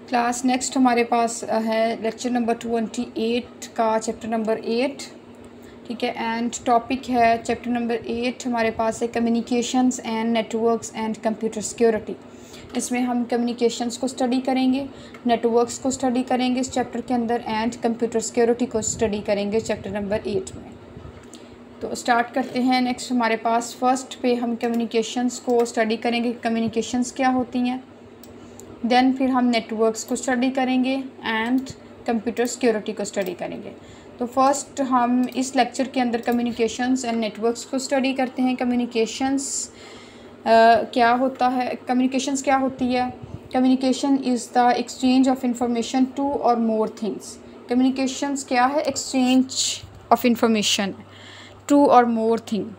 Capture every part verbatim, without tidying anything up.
Class next हमारे पास है लेक्चर नंबर ट्वेंटी एट का चैप्टर नंबर एट, ठीक है। एंड टॉपिक है चैप्टर नंबर एट हमारे पास है communications and networks and computer security. इसमें हम कम्युनिकेशंस को स्टडी करेंगे, नेटवर्क्स को स्टडी करेंगे इस चैप्टर के अंदर, एंड कंप्यूटर सिक्योरिटी को स्टडी करेंगे चैप्टर नंबर एट में। तो स्टार्ट करते हैं। नेक्स्ट हमारे पास फर्स्ट पे हम कम्युनिकेशंस को स्टडी करेंगे, कम्युनिकेशंस क्या होती हैं। देन फिर हम नेटवर्क्स को स्टडी करेंगे एंड कंप्यूटर सिक्योरिटी को स्टडी करेंगे। तो फर्स्ट हम इस लेक्चर के अंदर कम्युनिकेशंस एंड नेटवर्क्स को स्टडी करते हैं। कम्युनिकेशंस क्या होता है, कम्युनिकेशंस क्या होती है। Communication is the exchange of information two or more things. Communications क्या है, exchange of information two or more thing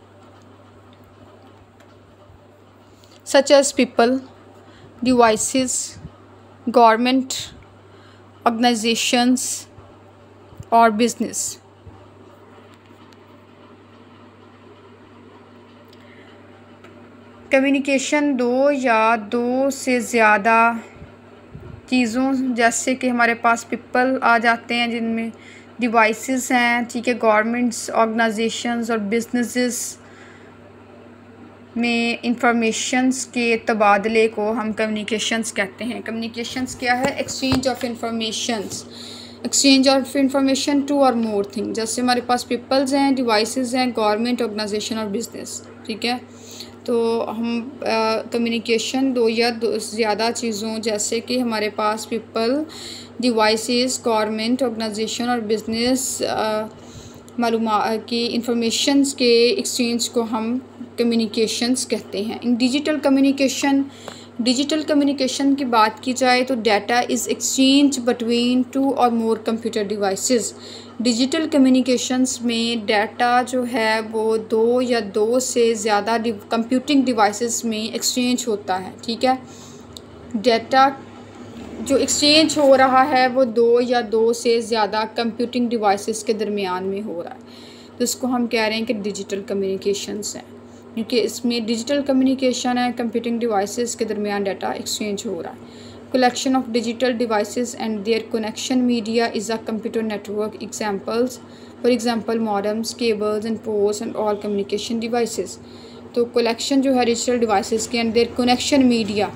such as people, devices, government, organizations और business। कम्युनिकेशन दो या दो से ज़्यादा चीज़ों, जैसे कि हमारे पास पीपल आ जाते हैं जिनमें डिवाइसेस हैं, ठीक है, गवर्नमेंट्स, ऑर्गेनाइजेशंस और बिजनेसेस में इंफॉर्मेशंस के तबादले को हम कम्युनिकेशंस कहते हैं। कम्युनिकेशंस क्या है, exchange of informations, exchange of information two or more thing. जैसे हमारे पास पीपल्स हैं, डिवाइसेस हैं, गवर्नमेंट, ऑर्गेनाइजेशन और बिजनेस, ठीक है। तो हम कम्युनिकेशन दो या दो ज़्यादा चीज़ों, जैसे कि हमारे पास पीपल, डिवाइसेस, गवर्नमेंट, ऑर्गेनाइजेशन और बिजनेस मालूमात की इंफॉर्मेशंस के एक्सचेंज को हम कम्युनिकेशंस कहते हैं। In digital communication, digital communication की बात की जाए तो data is exchange between two or more computer devices. Digital communications में डाटा जो है वो दो या दो से ज़्यादा कंप्यूटिंग डिवाइसेस में एक्सचेंज होता है, ठीक है। डाटा जो एक्सचेंज हो रहा है वो दो या दो से ज़्यादा कंप्यूटिंग डिवाइसेस के दरमियान में हो रहा है, तो इसको हम कह रहे हैं कि डिजिटल कम्युनिकेशंस हैं, क्योंकि इसमें डिजिटल कम्युनिकेशन है, कंप्यूटिंग डिवाइसेस के दरमियान डाटा एक्सचेंज हो रहा है। Collection of digital devices and their connection media is a computer network. Examples, for example modems, cables and ports and all communication devices. तो कलेक्शन जो है डिजिटल डिवाइसेस के एंड देयर कनेक्शन मीडिया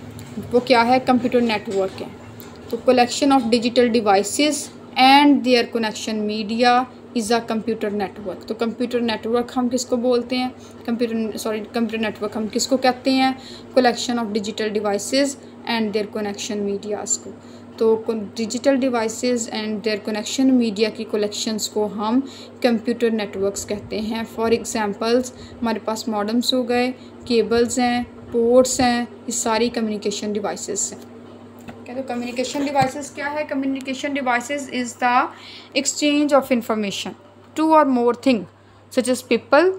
वो क्या है, कंप्यूटर नेटवर्क है। तो collection of digital devices and their connection media is a computer network. तो कंप्यूटर नेटवर्क हम किसको बोलते हैं, कंप्यूटर सॉरी कंप्यूटर नेटवर्क हम किसको कहते हैं, collection of digital devices and their connection medias को। तो digital devices and their connection media की कलेक्शंस को हम कंप्यूटर नेटवर्क्स कहते हैं। फॉर एग्जांपल्स हमारे पास मॉडेम्स हो गए, केबल्स हैं, पोर्ट्स हैं, ये सारी कम्युनिकेशन डिवाइसेस हैं। क्या तो कम्युनिकेशन डिवाइसेस क्या है, communication devices is the exchange of information two or more thing such as people,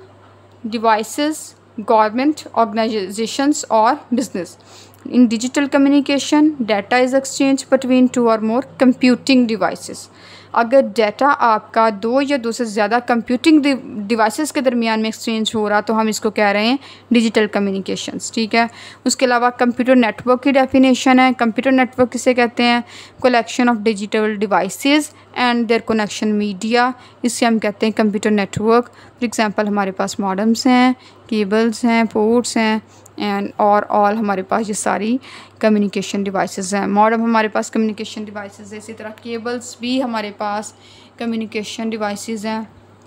devices, government, organizations और business. In digital communication, data is exchanged between two or more computing devices। अगर data आपका दो या दो से ज़्यादा computing devices के दरमियान में एक्सचेंज हो रहा तो हम इसको कह रहे हैं डिजिटल कम्युनिकेशंस, ठीक है। उसके अलावा कंप्यूटर नेटवर्क की डेफिनेशन है। कंप्यूटर नेटवर्क किसे कहते हैं, collection of digital devices and their connection media, इससे हम कहते हैं कंप्यूटर नेटवर्क। फॉर एग्जांपल हमारे पास मॉडेम्स हैं, केबल्स हैं, पोर्ट्स हैं एंड और ऑल हमारे पास ये सारी कम्युनिकेशन डिवाइसेस हैं। मॉडेम हमारे पास कम्युनिकेशन डिवाइसेस है, इसी तरह केबल्स भी हमारे पास कम्युनिकेशन डिवाइसेस हैं।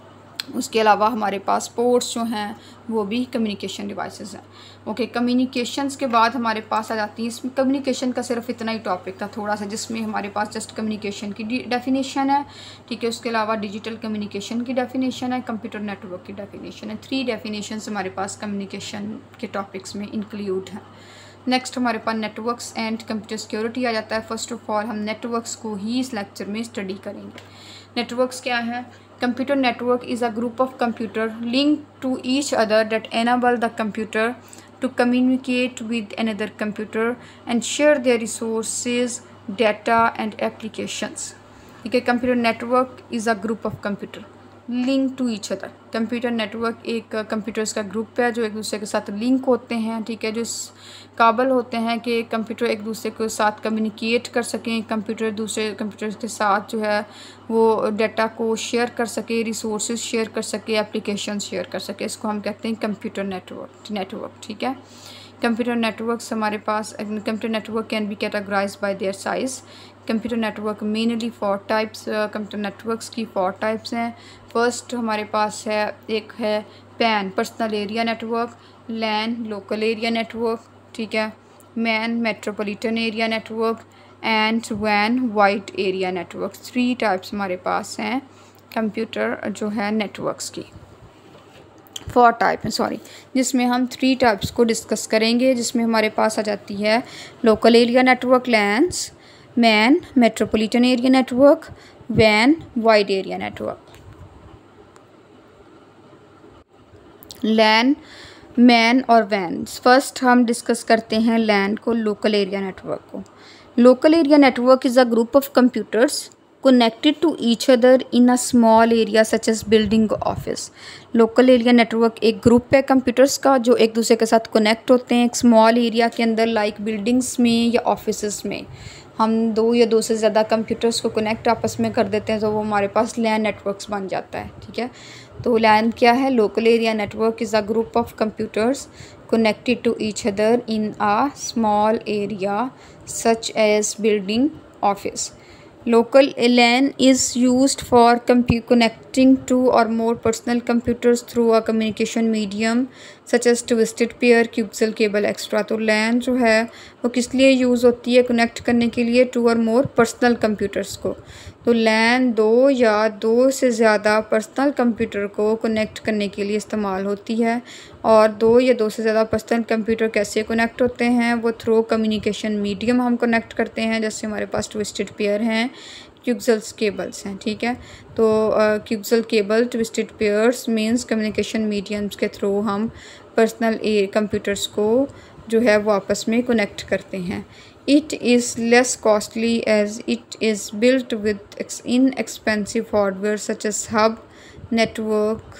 उसके अलावा हमारे पास पोर्ट्स जो हैं वो भी कम्युनिकेशन डिवाइसेस हैं। ओके, कम्युनिकेशंस के बाद हमारे पास आ जाती है, इसमें कम्युनिकेशन का सिर्फ इतना ही टॉपिक था थोड़ा सा, जिसमें हमारे पास जस्ट कम्युनिकेशन की डेफिनेशन है, ठीक है। उसके अलावा डिजिटल कम्युनिकेशन की डेफिनेशन है, कंप्यूटर नेटवर्क की डेफिनेशन है। थ्री डेफिनेशंस हमारे पास कम्युनिकेशन के टॉपिक्स में इंक्लूड हैं। नेक्स्ट हमारे पास नेटवर्क्स एंड कंप्यूटर सिक्योरिटी आ जाता है। फर्स्ट ऑफ ऑल हम नेटवर्क्स को ही इस लेक्चर में स्टडी करेंगे। नेटवर्क्स क्या है, computer network is a group of computer link to each other that enable the computer to communicate with another computer and share their resources, data and applications। ठीक है, computer network is a group of computer, link to each other. Computer network एक computers का group है जो एक दूसरे के साथ लिंक होते हैं, ठीक है, जो काबल होते हैं कि कंप्यूटर एक दूसरे के साथ कम्युनिकेट कर सकें, कंप्यूटर दूसरे कंप्यूटर के साथ जो है वो डाटा को शेयर कर सके, रिसोर्सेज शेयर कर सके, एप्लीकेशन शेयर कर सके। इसको हम कहते हैं कंप्यूटर नेटवर्क नेटवर्क ठीक है। कंप्यूटर नेटवर्क्स हमारे पास, computer network can be categorized by their size. Computer network mainly four types, computer networks की फोर टाइप्स हैं। फर्स्ट हमारे पास है, एक है PAN personal area network, LAN local area network, ठीक है, MAN metropolitan area network and वैन wide area network. Three types हमारे पास हैं कंप्यूटर जो है नेटवर्क्स की, फोर टाइप हैं सॉरी, जिसमें हम थ्री टाइप्स को डिस्कस करेंगे। जिसमें हमारे पास आ जाती है local area network LANs, MAN metropolitan area network, वैन wide area network. LAN, MAN और वैन। फर्स्ट हम डिस्कस करते हैं लैन को, लोकल एरिया नेटवर्क को। Local area network is a group of computers connected to each other in a small area such as building office। Local area network एक group है computers का जो एक दूसरे के साथ कनेक्ट होते हैं एक स्मॉल एरिया के अंदर, लाइक बिल्डिंग्स में या ऑफिसेस में। हम दो या दो से ज़्यादा कंप्यूटर्स को कनेक्ट आपस में कर देते हैं तो वो हमारे पास लैन नेटवर्क्स बन जाता है, ठीक है। तो लैन क्या है? Local area network is a group of computers connected to each other in a small area such as building office। Local LAN is used for connecting two or more personal computers through a communication medium such as twisted pair, coaxial cable extra। तो LAN जो है वो किस लिए use होती है? Connect करने के लिए to or more personal computers को। तो LAN दो या दो से ज़्यादा पर्सनल कंप्यूटर को कनेक्ट करने के लिए इस्तेमाल होती है। और दो या दो से ज़्यादा पर्सनल कंप्यूटर कैसे कनेक्ट होते हैं? वो थ्रू कम्युनिकेशन मीडियम हम कनेक्ट करते हैं, जैसे हमारे पास ट्विस्टेड पेयर हैं, क्यूक्सल्स केबल्स हैं, ठीक है। तो coaxial cable twisted pairs means communication mediums के थ्रू हम पर्सनल कंप्यूटर्स को जो है वो आपस में कनेक्ट करते हैं। It is less costly as it is built with inexpensive hardware such as hub, network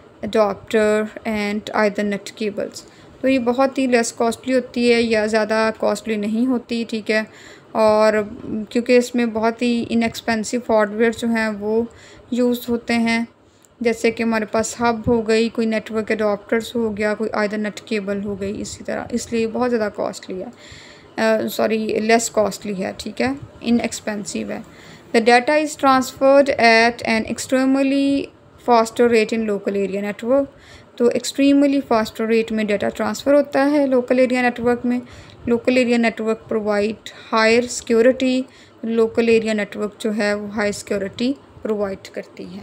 adapter and ethernet cables. तो ये बहुत ही लेस कॉस्टली होती है या ज़्यादा कॉस्टली नहीं होती, ठीक है। और क्योंकि इसमें बहुत ही इनएक्सपेंसिव हार्डवेयर जो हैं वो यूज़ होते हैं, जैसे कि हमारे पास हब हो गई, कोई नेटवर्क अडॉप्टर्स हो गया, कोई ईथरनेट केबल हो गई, इसी तरह, इसलिए बहुत ज़्यादा कॉस्टली है, सॉरी लेस कॉस्टली है, ठीक है, इनएक्सपेंसिव है। The data is transferred at an extremely faster rate in local area network. तो एक्सट्रीमली फास्टर रेट में डाटा ट्रांसफ़र होता है लोकल एरिया नेटवर्क में। Local area network provide higher security. Local area network जो है वो high security provide करती है।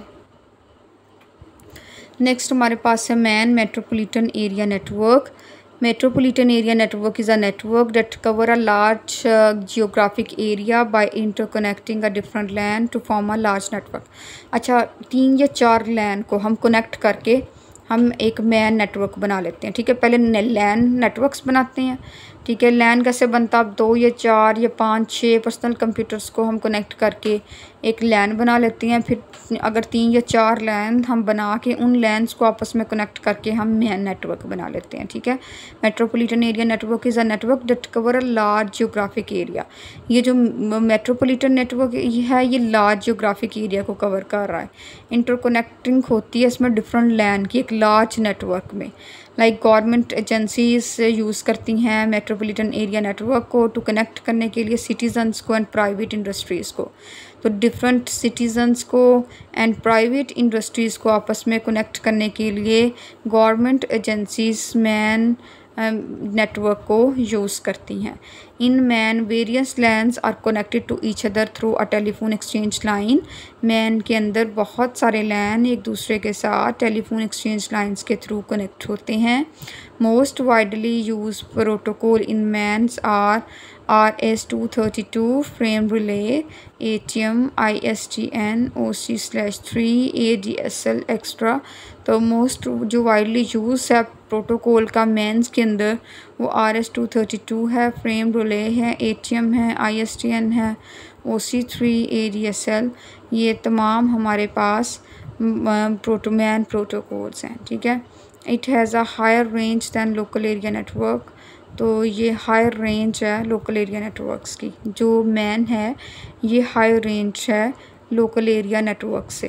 नेक्स्ट हमारे पास है MAN metropolitan area network. Metropolitan area network is a network that cover a large uh, geographic area by interconnecting a different LAN to form a large network। अच्छा, तीन या चार LAN को हम कनेक्ट करके हम एक मैन नेटवर्क बना लेते हैं, ठीक है। पहले लैन नेटवर्क्स बनाते हैं, ठीक है। लैन कैसे बनता? अब दो या चार या पाँच छः पर्सनल कंप्यूटर्स को हम कनेक्ट करके एक लैन बना लेते हैं। फिर अगर तीन या चार लैन हम बना के उन लैन्स को आपस में कनेक्ट करके हम मैन नेटवर्क बना लेते हैं, ठीक है। Metropolitan area network is a network that cover a large geographic area. ये जो मेट्रोपॉलिटन नेटवर्क है ये लार्ज जियोग्राफिक एरिया को कवर कर रहा है। इंटरकनेक्टिंग होती है इसमें डिफरेंट लैन की एक लार्ज नेटवर्क में। लाइक गवर्नमेंट एजेंसीज यूज़ करती हैं मेट्रोपॉलिटन एरिया नेटवर्क को टू कनेक्ट करने के लिए सिटीजन्स को एंड प्राइवेट इंडस्ट्रीज़ को। तो डिफरेंट सिटीजन्स को एंड प्राइवेट इंडस्ट्रीज़ को आपस में कनेक्ट करने के लिए गवर्नमेंट एजेंसीज मैन नेटवर्क को यूज़ करती हैं। In MAN various LANs are connected to each other through a telephone exchange line. MAN के अंदर बहुत सारे लैन एक दूसरे के साथ टेलीफोन एक्सचेंज लाइंस के थ्रू कनेक्ट होते हैं। Most widely use protocol in MANs are R S two thirty two, frame relay, A T M, I S T N, O C slash three, A D S L extra. तो most जो widely use है protocol का MANs के अंदर वो R S two thirty two है, frame relay है, A T M है, आई एस टी एन है, O C three, A D S L. ये तमाम हमारे पास प्रोटो मैन प्रोटोकॉल्स हैं, ठीक है। It has a higher range than local area network, तो ये हायर रेंज है लोकल एरिया नेटवर्क्स की। जो मैन है ये हायर रेंज है लोकल एरिया नेटवर्क से।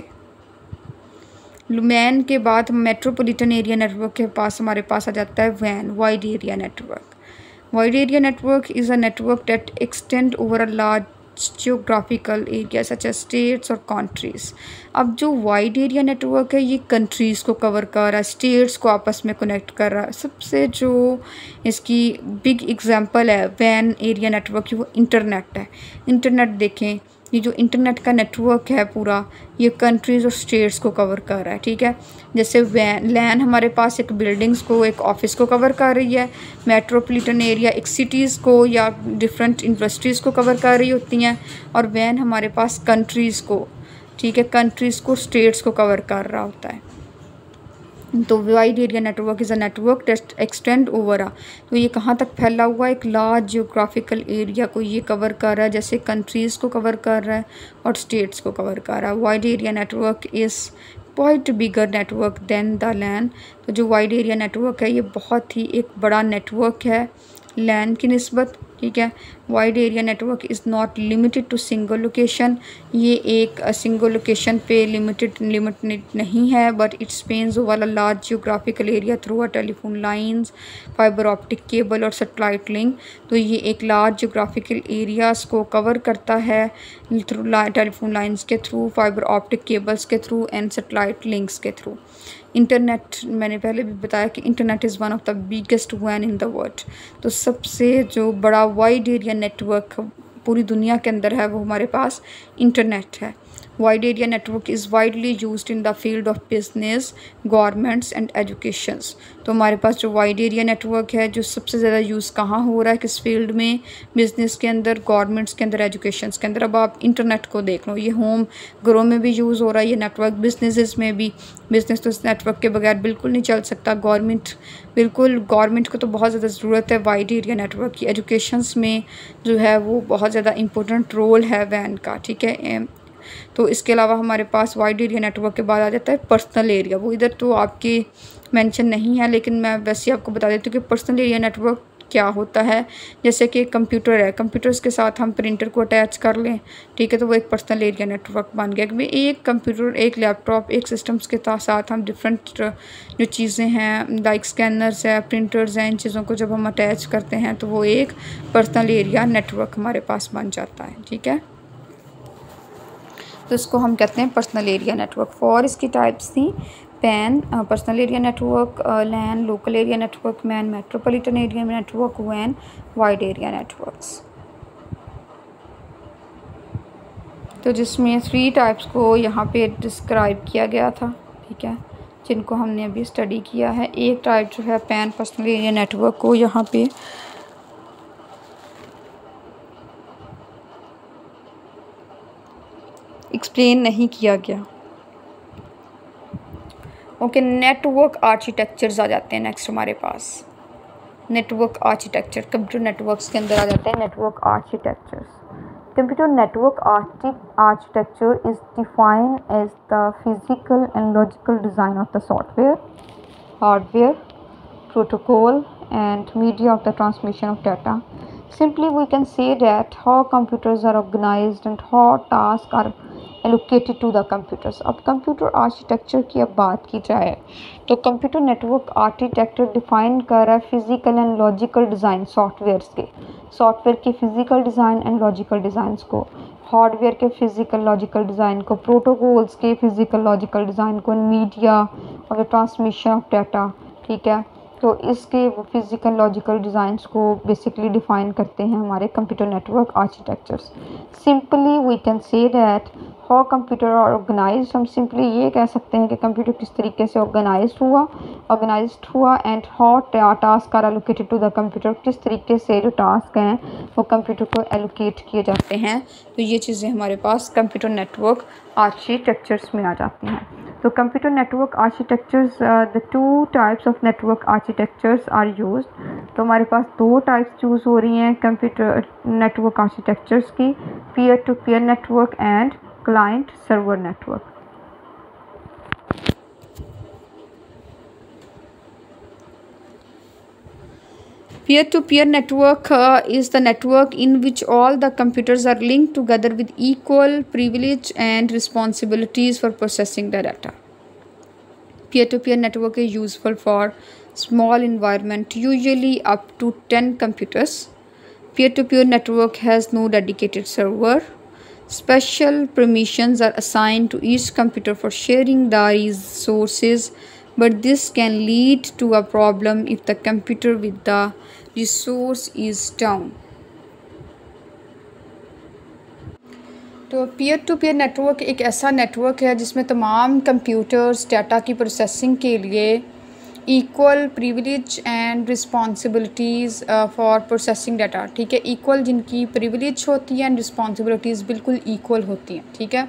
मैन के बाद मेट्रोपॉलिटन एरिया नेटवर्क के पास हमारे पास आ जाता है वैन, wide area network. Wide area network is a network that extend over a large geographical area such as states और कंट्रीज़। अब जो वाइड एरिया नेटवर्क है ये कंट्रीज़ को कवर कर रहा है, स्टेट्स को आपस में कनेक्ट कर रहा है। सबसे जो इसकी बिग एग्जांपल है वैन एरिया नेटवर्क की वो इंटरनेट है। इंटरनेट देखें, ये जो इंटरनेट का नेटवर्क है पूरा ये कंट्रीज़ और स्टेट्स को कवर कर रहा है, ठीक है। जैसे वैन लैन हमारे पास एक बिल्डिंग्स को, एक ऑफिस को कवर कर रही है। मेट्रोपॉलिटन एरिया एक सिटीज़ को या डिफरेंट इंडस्ट्रीज़ को कवर कर रही होती हैं। और वैन हमारे पास कंट्रीज़ को, ठीक है, कंट्रीज़ को, स्टेट्स को कवर कर रहा होता है। तो wide area network is a network that extend over a, तो ये कहाँ तक फैला हुआ है, एक लार्ज जियोग्राफिकल एरिया को ये कवर कर रहा है, जैसे कंट्रीज़ को कवर कर रहा है और स्टेट्स को कवर कर रहा है। Wide area network is quite bigger network than the LAN, तो जो वाइड एरिया नेटवर्क है ये बहुत ही एक बड़ा नेटवर्क है लैन की निस्बत, ठीक है। Wide area network is not limited to single location, ये एक सिंगल लोकेशन पे लिमिटेड लिमिटेड नहीं है, but it spans over a large geographical area through a telephone lines, fibre optic cable और सैटेलाइट लिंक। तो ये एक लार्ज जियोग्राफिकल एरियाज़ को कवर करता है थ्रू टेलीफोन लाइंस के थ्रू, फाइबर ऑप्टिक केबल्स के थ्रू एंड सैटेलाइट लिंक्स के थ्रू। इंटरनेट, मैंने पहले भी बताया कि internet is one of the biggest वैन इन द वर्ल्ड। तो सबसे जो बड़ा वाइड एरिया नेटवर्क पूरी दुनिया के अंदर है वो हमारे पास इंटरनेट है। Wide area network is widely used in the field of business, governments and educations. तो हमारे पास जो वाइड एरिया नेटवर्क है जो सबसे ज़्यादा यूज़ कहाँ हो रहा है, किस फील्ड में, बिज़नेस के अंदर, गवर्नमेंट्स के अंदर, एजुकेशंस के अंदर। अब आप इंटरनेट को देख लो, ये होम घरों में भी यूज़ हो रहा है ये नेटवर्क, बिजनेसेस में भी। बिज़नेस तो इस नेटवर्क के बगैर बिल्कुल नहीं चल सकता। गवर्नमेंट बिल्कुल गवर्नमेंट को तो बहुत ज़्यादा ज़रूरत है वाइड एरिया नेटवर्क की। एजुकेशंस में जो है वो बहुत ज़्यादा इंपॉर्टेंट रोल है वैन का, ठीक है। तो इसके अलावा हमारे पास वाइड एरिया नेटवर्क के बाद आ जाता है पर्सनल एरिया। वो इधर तो आपके मेंशन नहीं है लेकिन मैं वैसे आपको बता देती हूँ कि पर्सनल एरिया नेटवर्क क्या होता है। जैसे कि कंप्यूटर है, कंप्यूटर्स के साथ हम प्रिंटर को अटैच कर लें, ठीक है, तो वो एक पर्सनल एरिया नेटवर्क बन गया कि एक कंप्यूटर, एक लैपटॉप, एक सिस्टम्स के साथ हम डिफरेंट जो चीज़ें हैं लाइक स्कैनर्स है, प्रिंटर्स हैं, इन चीज़ों को जब हम अटैच करते हैं तो वो एक पर्सनल एरिया नेटवर्क हमारे पास बन जाता है, ठीक है। तो इसको हम कहते हैं पर्सनल एरिया नेटवर्क। फॉर इसकी टाइप्स थी PAN, personal area network, LAN, local area network, MAN, metropolitan area network, वैन, वाइड एरिया नेटवर्क्स। तो जिसमें थ्री टाइप्स को यहाँ पे डिस्क्राइब किया गया था, ठीक है, जिनको हमने अभी स्टडी किया है। एक टाइप जो है पैन पर्सनल एरिया नेटवर्क को यहाँ पे एक्सप्लेन नहीं किया गया। ओके, नेटवर्क आर्किटेक्चर्स आ जाते हैं नेक्स्ट हमारे पास। नेटवर्क आर्किटेक्चर कंप्यूटर नेटवर्क्स के अंदर आ जाते हैं network architectures. Computer network architecture is defined as the physical and logical design of the software, hardware, protocol and media of the transmission of data. Simply we can say that how computers are organized and how tasks are allocated to the computers. अब computer architecture की अब बात की जाए तो computer network architecture define कर रहा है physical and logical design softwares के, सॉफ्टवेयर के physical design and logical designs को, हार्डवेयर के फिजिकल लॉजिकल डिज़ाइन को, प्रोटोकॉल्स के फिजिकल लॉजिकल डिज़ाइन को, मीडिया और ट्रांसमिशन ऑफ डाटा, ठीक है। तो इसके वो फिज़िकल लॉजिकल डिज़ाइंस को बेसिकली डिफ़ाइन करते हैं हमारे computer network architectures. Simply we can say that how computer are organized, हम सिंपली ये कह सकते हैं कि कंप्यूटर किस तरीके से ऑर्गेनाइज्ड हुआ ऑर्गेनाइज्ड हुआ and how task are allocated to the computer, किस तरीके से जो टास्क हैं वो कंप्यूटर को एलोकेट किए जाते हैं। तो ये चीज़ें हमारे पास कंप्यूटर नेटवर्क आर्किटेक्चर्स में आ जाती हैं। तो computer network architectures, the two types of network architectures are used. तो हमारे पास दो टाइप्स यूज़ हो रही हैं कंप्यूटर नेटवर्क आर्किटेक्चर्स की, peer to peer network and client server network. Peer-to-peer network uh, is the network in which all the computers are linked together with equal privilege and responsibilities for processing the data. Peer-to-peer network is useful for small environment, usually up to ten computers. Peer-to-peer network has no dedicated server. Special permissions are assigned to each computer for sharing the resources, but this can lead to a problem if the computer with the resource is down. तो peer to peer network एक ऐसा network है जिसमें तमाम computers data की processing के लिए equal privilege and responsibilities for processing data, ठीक है। इक्वल जिनकी प्रिविलेज होती है एंड रिस्पॉन्सिबिलिटीज़ बिल्कुल इक्वल होती हैं, ठीक है।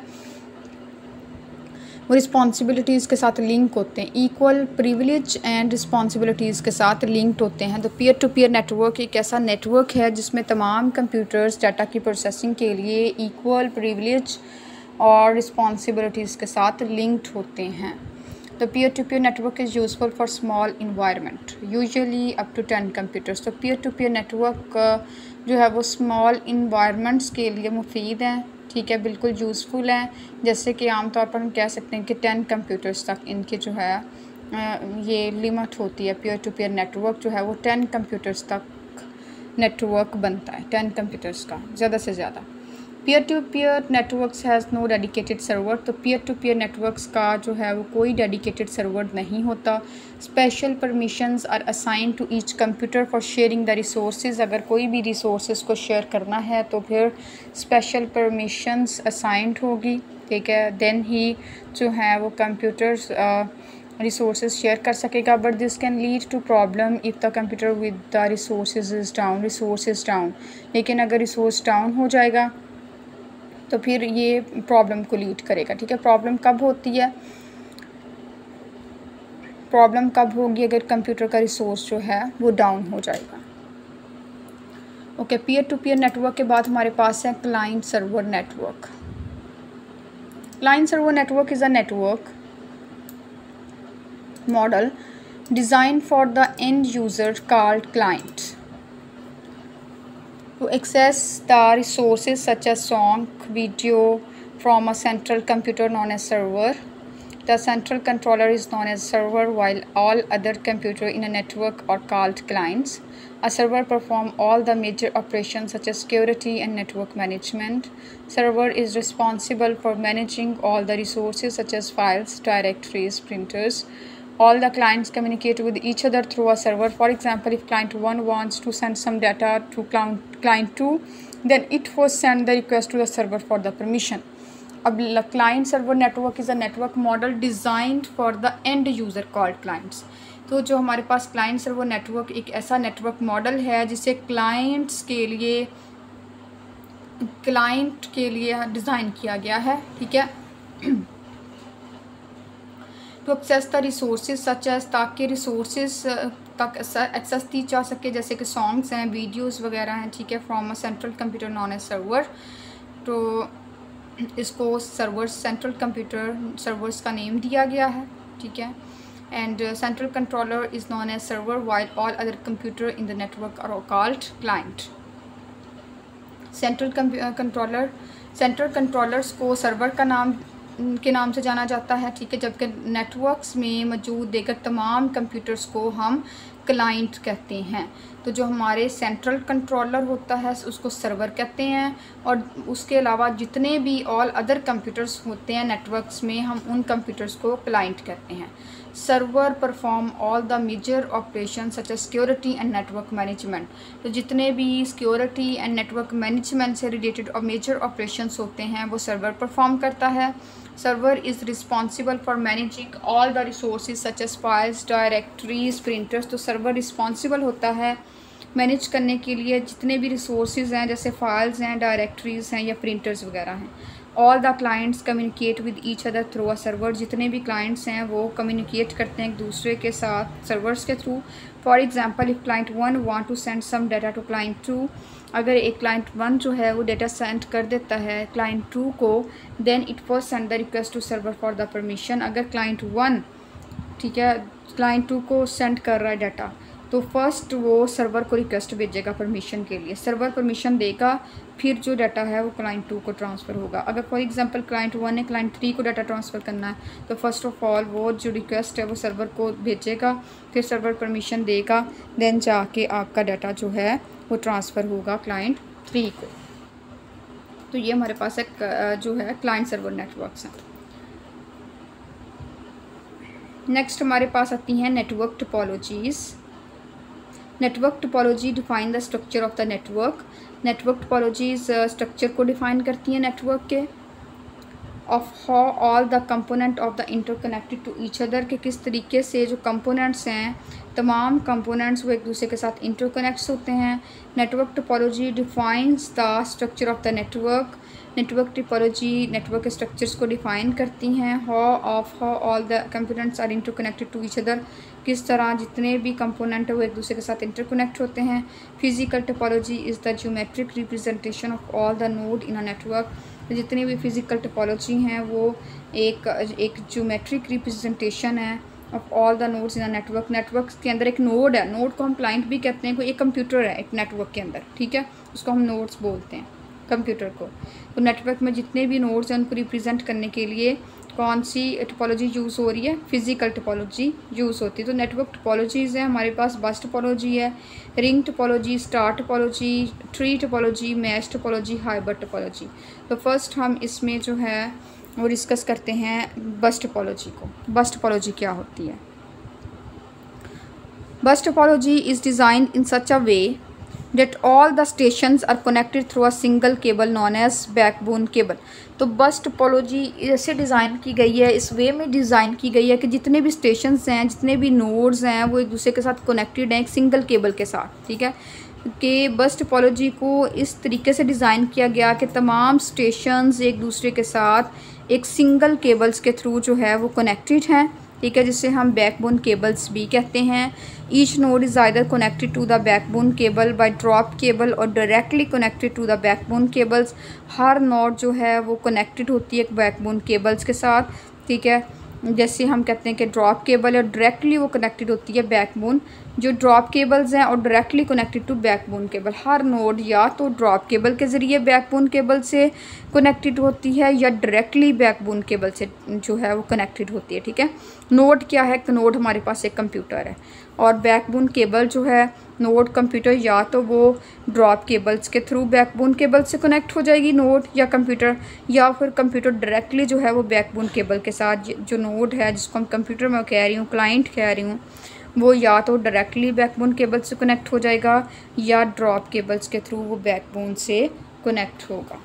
वो रिस्पॉन्सिबिलिटीज़ के साथ लिंक होते हैं, इक्वल प्रिविलेज एंड रिस्पॉन्सिबिलिटीज़ के साथ लिंक्ड होते हैं। तो पीयर टू पीयर नेटवर्क एक ऐसा नेटवर्क है जिसमें तमाम कंप्यूटर्स डाटा की प्रोसेसिंग के लिए इक्वल प्रिविलेज और रिस्पॉन्सिबिलिटीज़ के साथ लिंक्ड होते हैं। तो peer to peer network is useful for small environment, usually up to ten computers. तो पीयर टू पीयर नेटवर्क जो है वो स्मॉल इन्वायरमेंट्स के लिए मुफीद हैं, ठीक है, बिल्कुल यूज़फुल है। जैसे कि आमतौर पर हम कह सकते हैं कि टेन कंप्यूटर्स तक इनके जो है ये लिमिट होती है। पीयर टू पीयर नेटवर्क जो है वो टेन कंप्यूटर्स तक नेटवर्क बनता है, टेन कंप्यूटर्स का ज़्यादा से ज़्यादा। Peer to peer networks has no dedicated server. तो पीयर टू पीयर नेटवर्क्स का जो है वो कोई डेडिकेटेड सर्वर नहीं होता। Special permissions are assign to each computer for sharing the resources. अगर कोई भी रिसोर्सेज को शेयर करना है तो फिर स्पेशल परमिशंस असाइंड होगी, ठीक है, देन ही जो है वो कंप्यूटर्स रिसोर्सेज शेयर कर सकेगा। But this can lead to problem if the computer with the resources is down resources down लेकिन अगर रिसोर्स डाउन हो जाएगा तो फिर ये प्रॉब्लम को लीड करेगा, ठीक है। प्रॉब्लम कब होती है, प्रॉब्लम कब होगी अगर कंप्यूटर का रिसोर्स जो है वो डाउन हो जाएगा। Okay, peer to peer network के बाद हमारे पास है client server network. Client server network is a network model design for the end user called client to access the resources such as song, video from a central computer known as server. The central controller is known as server while all other computers in a network are called clients. A server performs all the major operations such as security and network management. Server is responsible for managing all the resources such as files, directories, printers. All the clients communicate with each other through a server. For example, if client one wants to send some data to client two, then it first send the request to the server for the permission. अब client server network is a network model designed for the end user called clients. तो जो हमारे पास client server network एक ऐसा network model है जिसे clients के लिए client के लिए डिज़ाइन किया गया है, ठीक है। To access the resources such as, ताकि रिसोर्सेज तक एक्सेस दी जा सके, जैसे कि सॉन्ग्स हैं, वीडियोस वगैरह हैं, ठीक है, from a central computer known as server. तो इसको सर्वर्स सेंट्रल कंप्यूटर सर्वर्स का नेम दिया गया है, ठीक है। And central controller is known as server while all other computer in the network are called client. Central controller central controllers को server का नाम के नाम से जाना जाता है, ठीक है, जबकि नेटवर्क्स में मौजूद देकर तमाम कंप्यूटर्स को हम क्लाइंट कहते हैं। तो जो हमारे सेंट्रल कंट्रोलर होता है उसको सर्वर कहते हैं, और उसके अलावा जितने भी ऑल अदर कंप्यूटर्स होते हैं नेटवर्क्स में हम उन कंप्यूटर्स को क्लाइंट कहते हैं। Server perform all the major operation such as security and network management. तो जितने भी सिक्योरिटी एंड नेटवर्क मैनेजमेंट से रिलेटेड और मेजर ऑपरेशंस होते हैं वो सर्वर परफॉर्म करता है। Server is responsible for managing all the resources such as files, directories, printers. तो सर्वर रिस्पॉन्सिबल होता है मैनेज करने के लिए जितने भी रिसोर्सेज हैं, जैसे फाइल्स हैं, डायरेक्टरीज हैं या प्रिंटर्स वगैरह हैं। All the clients communicate with each other through a server. जितने भी क्लाइंट्स हैं वो कम्युनिकेट करते हैं एक दूसरे के साथ सर्वर्स के through. For example, if client one want to send some data to client two, अगर एक क्लाइंट वन जो है वो डाटा सेंड कर देता है क्लाइंट टू को, then it first send the request to server for the permission. अगर क्लाइंट वन, ठीक है, क्लाइंट टू को सेंड कर रहा है डाटा, तो फर्स्ट वो सर्वर को रिक्वेस्ट भेजेगा परमिशन के लिए, सर्वर परमिशन देगा, फिर जो डाटा है वो क्लाइंट टू को ट्रांसफ़र होगा। अगर फॉर एग्जांपल क्लाइंट वन ने क्लाइंट थ्री को डाटा ट्रांसफ़र करना है तो फर्स्ट ऑफ ऑल वो जो रिक्वेस्ट है वो सर्वर को भेजेगा, फिर सर्वर परमिशन देगा, देन जाके आपका डाटा जो है वो ट्रांसफ़र होगा क्लाइंट थ्री को। तो ये हमारे पास एक जो है क्लाइंट सर्वर नेटवर्क्स हैं। नेक्स्ट हमारे पास आती हैं network topologies. Network topology define the structure of the network. Network topologies structure को डिफाइन करती हैं नेटवर्क के, of how all the component of the interconnected to each other, के किस तरीके से जो कंपोनेंट्स हैं तमाम कंपोनेंट्स वो एक दूसरे के साथ इंटरकनेक्ट्स होते हैं। Network topology defines the structure of the network. Network topology network के स्ट्रक्चर्स को डिफ़ाइन करती हैं। How of how all the components are interconnected to each other, किस तरह जितने भी कंपोनेंट है वो एक दूसरे के साथ इंटरकनेक्ट होते हैं। Physical topology is the geometric representation of all the node in a network. जितनी भी फिजिकल टोपोलॉजी हैं वो एक एक ज्योमेट्रिक रिप्रेजेंटेशन है of all the nodes in a network. Network के अंदर एक नोड है, नोड को हम क्लाइंट भी कहते हैं, कोई एक कंप्यूटर है एक नेटवर्क के अंदर, ठीक है, उसको हम नोड्स बोलते हैं कंप्यूटर को। तो नेटवर्क में जितने भी नोड्स हैं उनको रिप्रेजेंट करने के लिए कौन सी टोपोलॉजी यूज़ हो रही है, फिजिकल टोपोलॉजी यूज़ होती है। तो नेटवर्क टोपोलॉजीज़ है हमारे पास, बस टोपोलॉजी है, ring topology, star topology, tree topology, mesh topology, hybrid topology. तो फर्स्ट हम इसमें जो है वो डिस्कस करते हैं बस टोपोलॉजी को। बस टोपोलॉजी क्या होती है? Bus topology is designed in such a way that all the stations are connected through a single cable known as backbone cable। तो बस टोपोलॉजी ऐसे डिज़ाइन की गई है, इस वे में डिज़ाइन की गई है कि जितने भी स्टेशंस हैं, जितने भी नोड्स हैं वो एक दूसरे के साथ कनेक्टेड हैं एक सिंगल केबल के साथ, ठीक है। कि बस टोपोलॉजी को इस तरीके से डिज़ाइन किया गया कि तमाम स्टेशंस एक दूसरे के साथ एक सिंगल केबल्स के थ्रू जो है वो कनेक्टेड हैं, ठीक है, जिसे हम बैकबोन केबल्स भी कहते हैं। Each node is either connected to the backbone cable by drop cable or directly connected to the backbone cables. हर नोड जो है वो कनेक्टेड होती है एक बैकबोन केबल्स के साथ, ठीक है। जैसे हम कहते हैं कि ड्रॉप केबल है, डायरेक्टली वो कनेक्टेड होती है बैकबोन, जो ड्रॉप केबल्स हैं और directly connected to backbone cable. हर नोड या तो ड्रॉप केबल के ज़रिए बैकबोन केबल से कनेक्टेड होती है या डायरेक्टली बैकबोन केबल से जो है वो कनेक्टेड होती है, ठीक है। नोड क्या है? तो नोड हमारे पास एक कंप्यूटर है और बैकबोन केबल जो है नोड कंप्यूटर या तो वो ड्रॉप केबल्स के थ्रू बैकबोन केबल से कनेक्ट हो जाएगी नोड या कंप्यूटर, या फिर कंप्यूटर डायरेक्टली जो है वो बैकबोन केबल के साथ, जो नोड है जिसको हम कंप्यूटर में कह रही हूँ, क्लाइंट कह रही हूँ, वो या तो डायरेक्टली बैकबोन केबल से कनेक्ट हो जाएगा या ड्रॉप केबल्स के थ्रू वो बैकबोन से कनेक्ट होगा।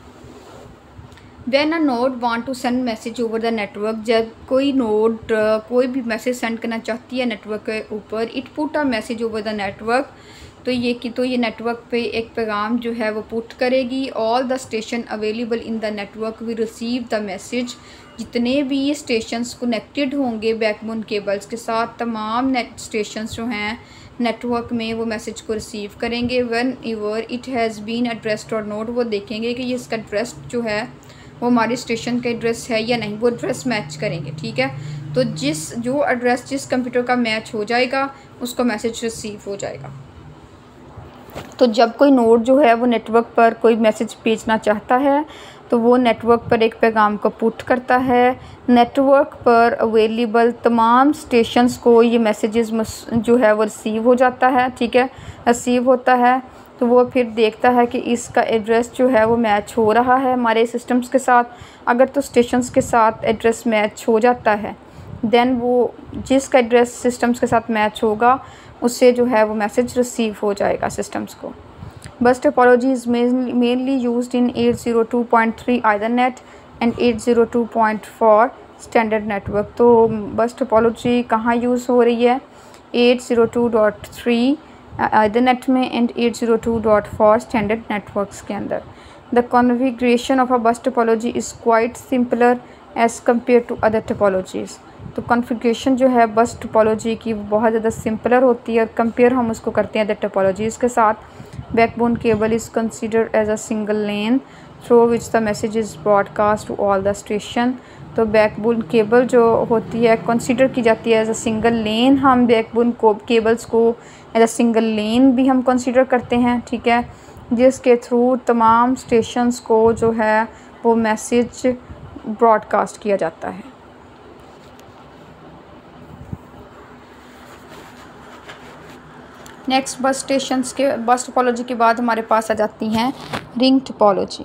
When a node want to send message over the network, जब कोई नोड कोई भी मैसेज सेंड करना चाहती है नेटवर्क के ऊपर, it put a message over the network, तो ये कि तो ये नेटवर्क पे एक पैगाम जो है वो पुट करेगी। All the station available in the network will receive the message. जितने भी ये स्टेशंस कनेक्टेड होंगे बैकबोन केबल्स के साथ, तमाम नेट स्टेशंस जो हैं नेटवर्क में वो मैसेज को रिसीव करेंगे। Whenever it has been addressed or not, वो देखेंगे कि ये इसका एड्रेस जो है वो हमारे स्टेशन का एड्रेस है या नहीं, वो एड्रेस मैच करेंगे, ठीक है। तो जिस जो एड्रेस जिस कंप्यूटर का मैच हो जाएगा उसको मैसेज रिसीव हो जाएगा। तो जब कोई नोड जो है वो नेटवर्क पर कोई मैसेज भेजना चाहता है तो वो नेटवर्क पर एक पैगाम को पुट करता है। नेटवर्क पर अवेलेबल तमाम स्टेशंस को ये मैसेजेस जो है वो रिसीव हो जाता है, ठीक है, रिसीव होता है। तो वो फिर देखता है कि इसका एड्रेस जो है वो मैच हो रहा है हमारे सिस्टम्स के साथ। अगर तो स्टेशंस के साथ एड्रेस मैच हो जाता है देन वो जिसका एड्रेस सिस्टम्स के साथ मैच होगा उससे जो है वो मैसेज रिसीव हो जाएगा सिस्टम्स को। Bus topology is mainly used in eight zero two point three Ethernet and eight zero two point four standard network. तो बस टोपोलॉजी कहाँ यूज़ हो रही है? Eight zero two dot three Ethernet में and eight zero two dot four standard networks के अंदर। The configuration of a bus topology is quite simpler as compare to other topologies. तो configuration जो है बस टोपोलॉजी की बहुत ज़्यादा simpler होती है और कंपेयर हम उसको करते हैं अदर टोपोलॉजीज़ के साथ। Backbone cable is considered as a single lane through which the message is broadcast to all the station. तो बैकबोन केबल जो होती है कंसीडर की जाती है एज अ सिंगल लेन। हम बैकबोन को केबल्स को एज अ सिंगल लेन भी हम कंसीडर करते हैं, ठीक है, जिसके थ्रू तमाम स्टेशंस को जो है वो मैसेज ब्रॉडकास्ट किया जाता है। नेक्स्ट बस स्टेशंस के बस टोपोलॉजी के बाद हमारे पास आ जाती हैं ring topology.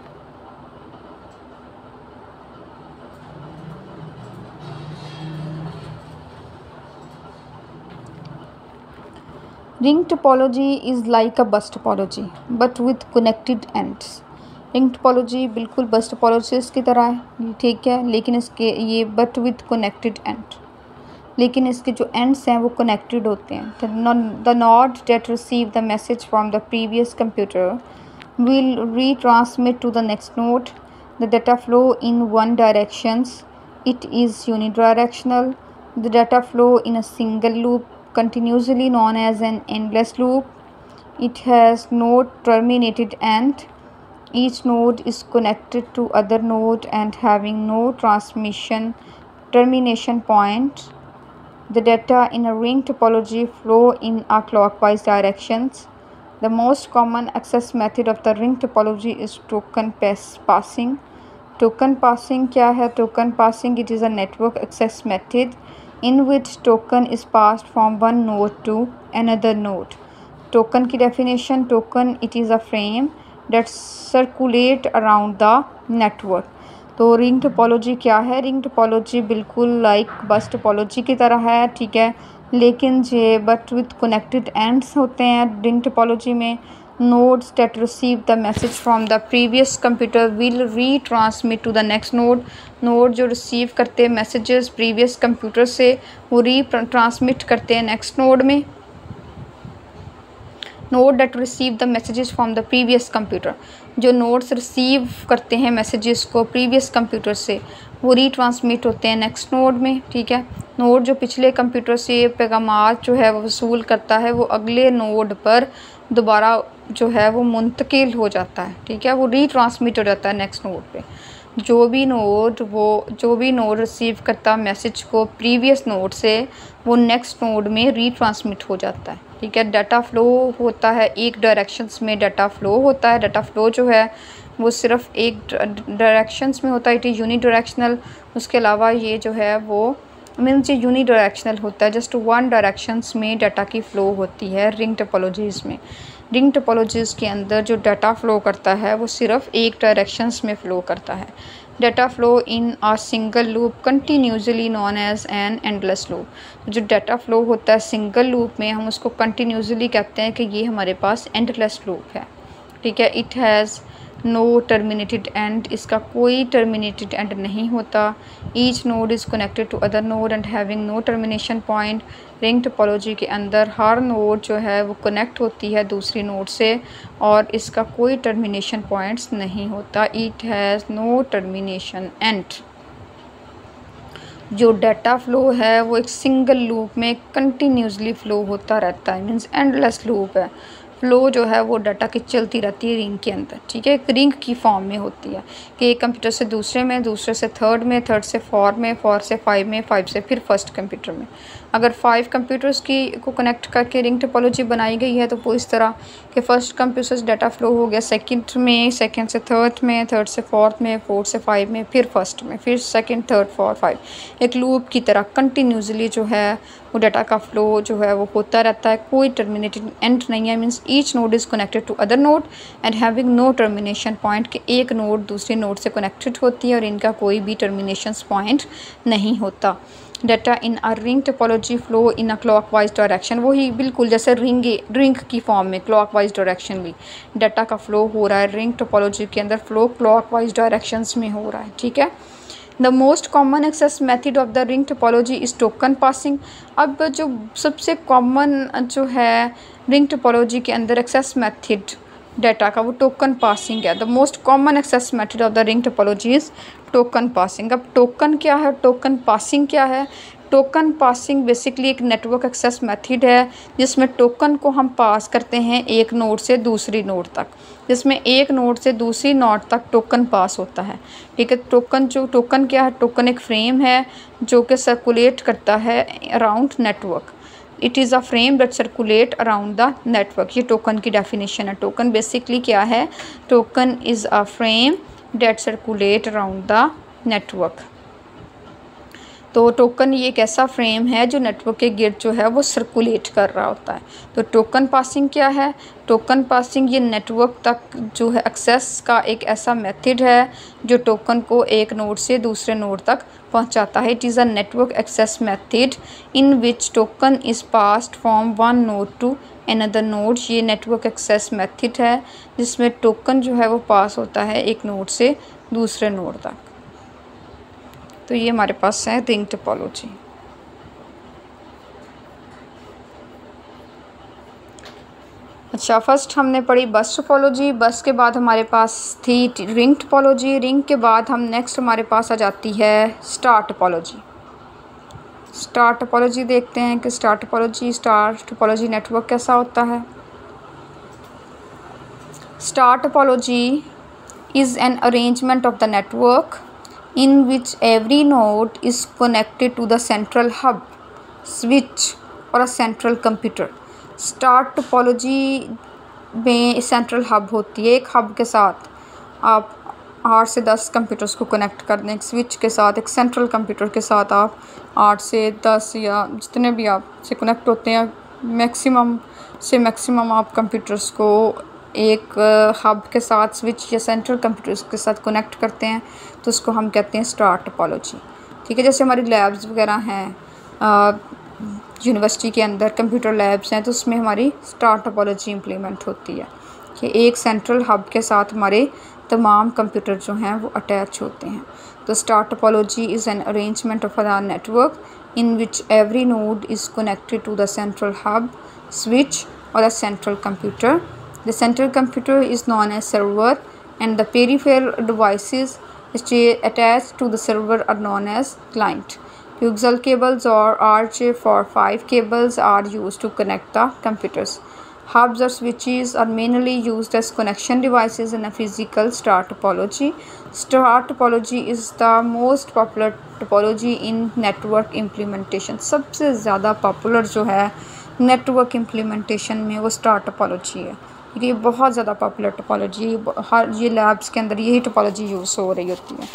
Ring topology is like a bus topology but with connected ends. Ring topology बिल्कुल बस टोपोलॉजीज की तरह है, ठीक है, लेकिन इसके ये बट विथ कनेक्टेड एंड, लेकिन इसके जो एंड्स हैं वो कनेक्टेड होते हैं। The node that receive the message from the previous computer will retransmit to the next node the data flow in one directions. It is unidirectional. The data flow in a single loop continuously known as an endless loop. It has no terminated end. Each node is connected to other node and having no transmission termination point. The data in a ring topology flow in a clockwise directions. The most common access method of the ring topology is token pass passing. Token passing क्या है? Token passing, it is a network access method in which token is passed from one node to another node. Token की definition, token it is a frame that circulate around the network. तो ring topology क्या है? Ring topology बिल्कुल like bus topology की तरह है, ठीक है, लेकिन ये बट विथ कनेक्टेड एंड्स होते हैं। रिंग टोपोलॉजी में nodes that receive the message from the previous computer will retransmit to the next node. node जो receive करते हैं messages previous computer से वो retransmit करते हैं next node में। node that receive the messages from the previous computer, जो nodes receive करते हैं messages को previous computer से वो retransmit होते हैं next node में, ठीक है। node जो पिछले कंप्यूटर से पैगामात जो है वो वसूल करता है वो अगले node पर दोबारा जो है वो मुंतकिल हो जाता है, ठीक है, वो रीट्रांसमिट हो जाता है नेक्स्ट नोड पे। जो भी नोड वो जो भी नोड रिसीव करता मैसेज को प्रीवियस नोड से वो नेक्स्ट नोड में रीट्रांसमिट हो जाता है, ठीक है। डाटा फ्लो होता है एक डायरेक्शंस में, डाटा फ्लो होता है। डाटा फ्लो जो है वो सिर्फ एक डायरेक्शंस में होता है, इट इज़ यूनी डायरेक्शनल। उसके अलावा ये जो है वो मीन्स ये यूनी डायरेक्शनल होता है, जस्ट वन डायरेक्शंस में डाटा की फ़्लो होती है रिंग टोपोलॉजीज़ में। रिंग टोपोलॉजीज़ के अंदर जो डाटा फ़्लो करता है वो सिर्फ एक डायरेक्शंस में फ़्लो करता है। Data flow in a single loop continuously known as an endless loop. जो डाटा फ़्लो होता है सिंगल लूप में हम उसको कंटिन्यूसली कहते हैं कि ये हमारे पास एंडलेस लूप है, ठीक है। It has no terminated end, इसका कोई टर्मिनेटेड एंड नहीं होता। Each node is connected to other node and having no termination point. Ring topology के अंदर हर नोड जो है वो कनेक्ट होती है दूसरी नोड से और इसका कोई टर्मिनेशन पॉइंट्स नहीं होता। It has no termination end. जो डाटा फ़्लो है वो एक सिंगल लूप में कंटिन्यूसली फ़्लो होता रहता है, मीन्स एंडलेस लूप है। फ़्लो जो है वो डाटा की चलती रहती है रिंग के अंदर, ठीक है, एक रिंग की फॉर्म में होती है कि एक कंप्यूटर से दूसरे में, दूसरे से थर्ड में, थर्ड से फोर में, फोर से फाइव में, फाइव से फिर फर्स्ट कंप्यूटर में। अगर फाइव कंप्यूटर्स की को कनेक्ट करके रिंग टोपोलॉजी बनाई गई है तो वो इस तरह कि फ़र्स्ट कंप्यूटर से डाटा फ़्लो हो गया सेकंड में, सेकंड से थर्ड में, थर्ड से फोर्थ में, फोर्थ से फाइव में, फिर फर्स्ट में, फिर सेकंड, थर्ड, फोर, फाइव, एक लूप की तरह कंटिन्यूसली जो है वो डाटा का फ़्लो जो है वो होता रहता है। कोई टर्मिनेटेड एंड नहीं है, means each node is connected to other node and having no termination point, कि एक नोड दूसरे नोड से कनेक्टेड होती है और इनका कोई भी टर्मिनेशन पॉइंट नहीं होता। Data in a ring topology flow in a clockwise direction, वही बिल्कुल जैसे रिंग रिंग की फॉर्म में क्लॉकवाइज डायरेक्शन में डाटा का फ़्लो हो रहा है। रिंग टोपोलॉजी के अंदर फ़्लो क्लॉकवाइज डायरेक्शंस में हो रहा है, ठीक है। The most common access method of the ring topology is token passing. अब जो सबसे कॉमन जो है रिंग टोपोलॉजी के अंदर एक्सेस मेथड डाटा का, वो टोकन पासिंग है। The most common access method of the ring topology is token passing. अब टोकन क्या है, टोकन पासिंग क्या है? टोकन पासिंग बेसिकली एक नेटवर्क एक्सेस मेथड है जिसमें टोकन को हम पास करते हैं एक नोड से दूसरी नोड तक, जिसमें एक नोड से दूसरी नोड तक टोकन पास होता है। ठीक है, टोकन जो टोकन क्या है, टोकन एक फ्रेम है जो कि सर्कुलेट करता है around network. It is a frame that circulate around the network. ये टोकन की डेफिनेशन है। टोकन बेसिकली क्या है? Token is a frame that circulate around the network. तो टोकन ये एक ऐसा फ्रेम है जो नेटवर्क के गिर्द जो है वो सर्कुलेट कर रहा होता है। तो टोकन पासिंग क्या है? टोकन पासिंग ये नेटवर्क तक जो है एक्सेस का एक ऐसा मेथड है जो टोकन को एक नोड से दूसरे नोड तक पहुंचाता है। It is a network access method in which token is passed from one node to another node. ये नेटवर्क एक्सेस मेथड है जिसमें टोकन जो है वो पास होता है एक नोड से दूसरे नोड तक। तो ये हमारे पास है रिंग टोपोलॉजी। अच्छा, फर्स्ट हमने पढ़ी बस टोपोलॉजी, बस के बाद हमारे पास थी रिंग टोपोलॉजी, रिंग के बाद हम नेक्स्ट हमारे पास आ जाती है स्टार टोपोलॉजी। स्टार टोपोलॉजी देखते हैं कि star topology star topology network कैसा होता है। Star topology is an arrangement of the network in which every node is connected to the central hub, switch और a central computer। Star topology में central hub होती है। एक hub के साथ आप आठ से दस कंप्यूटर्स को कनेक्ट कर दें। एक स्विच के साथ, एक सेंट्रल कंप्यूटर के साथ आप आठ से दस या जितने भी आप से कनेक्ट होते हैं, मैक्सिमम से मैक्सिमम आप कंप्यूटर्स को एक हब के साथ, स्विच या सेंट्रल कंप्यूटर्स के साथ कनेक्ट करते हैं, तो उसको हम कहते हैं स्टार टोपोलॉजी। ठीक है, जैसे हमारी लैब्स वगैरह हैं, यूनिवर्सिटी के अंदर कंप्यूटर लैब्स हैं, तो उसमें हमारी स्टार टोपोलॉजी इम्प्लीमेंट होती है कि एक सेंट्रल हब के साथ हमारे तमाम कंप्यूटर जो हैं वो अटैच होते हैं। तो star topology is an arrangement of a network in which every node is connected to the central hub, switch or a central computer. The central computer is known as server and the peripheral devices attached to the server are known as client. Coaxial cables or R J forty-five cables are used to connect the computers. Hubs or switches are mainly used as connection devices in a physical star topology. Star topology is the most popular topology in network implementation. सबसे ज़्यादा popular जो है network implementation में वो star topology है। ये बहुत ज़्यादा पॉपुलर टोपोलॉजी, हर ये लैब्स के अंदर यही टोपोलॉजी यूज़ हो रही होती है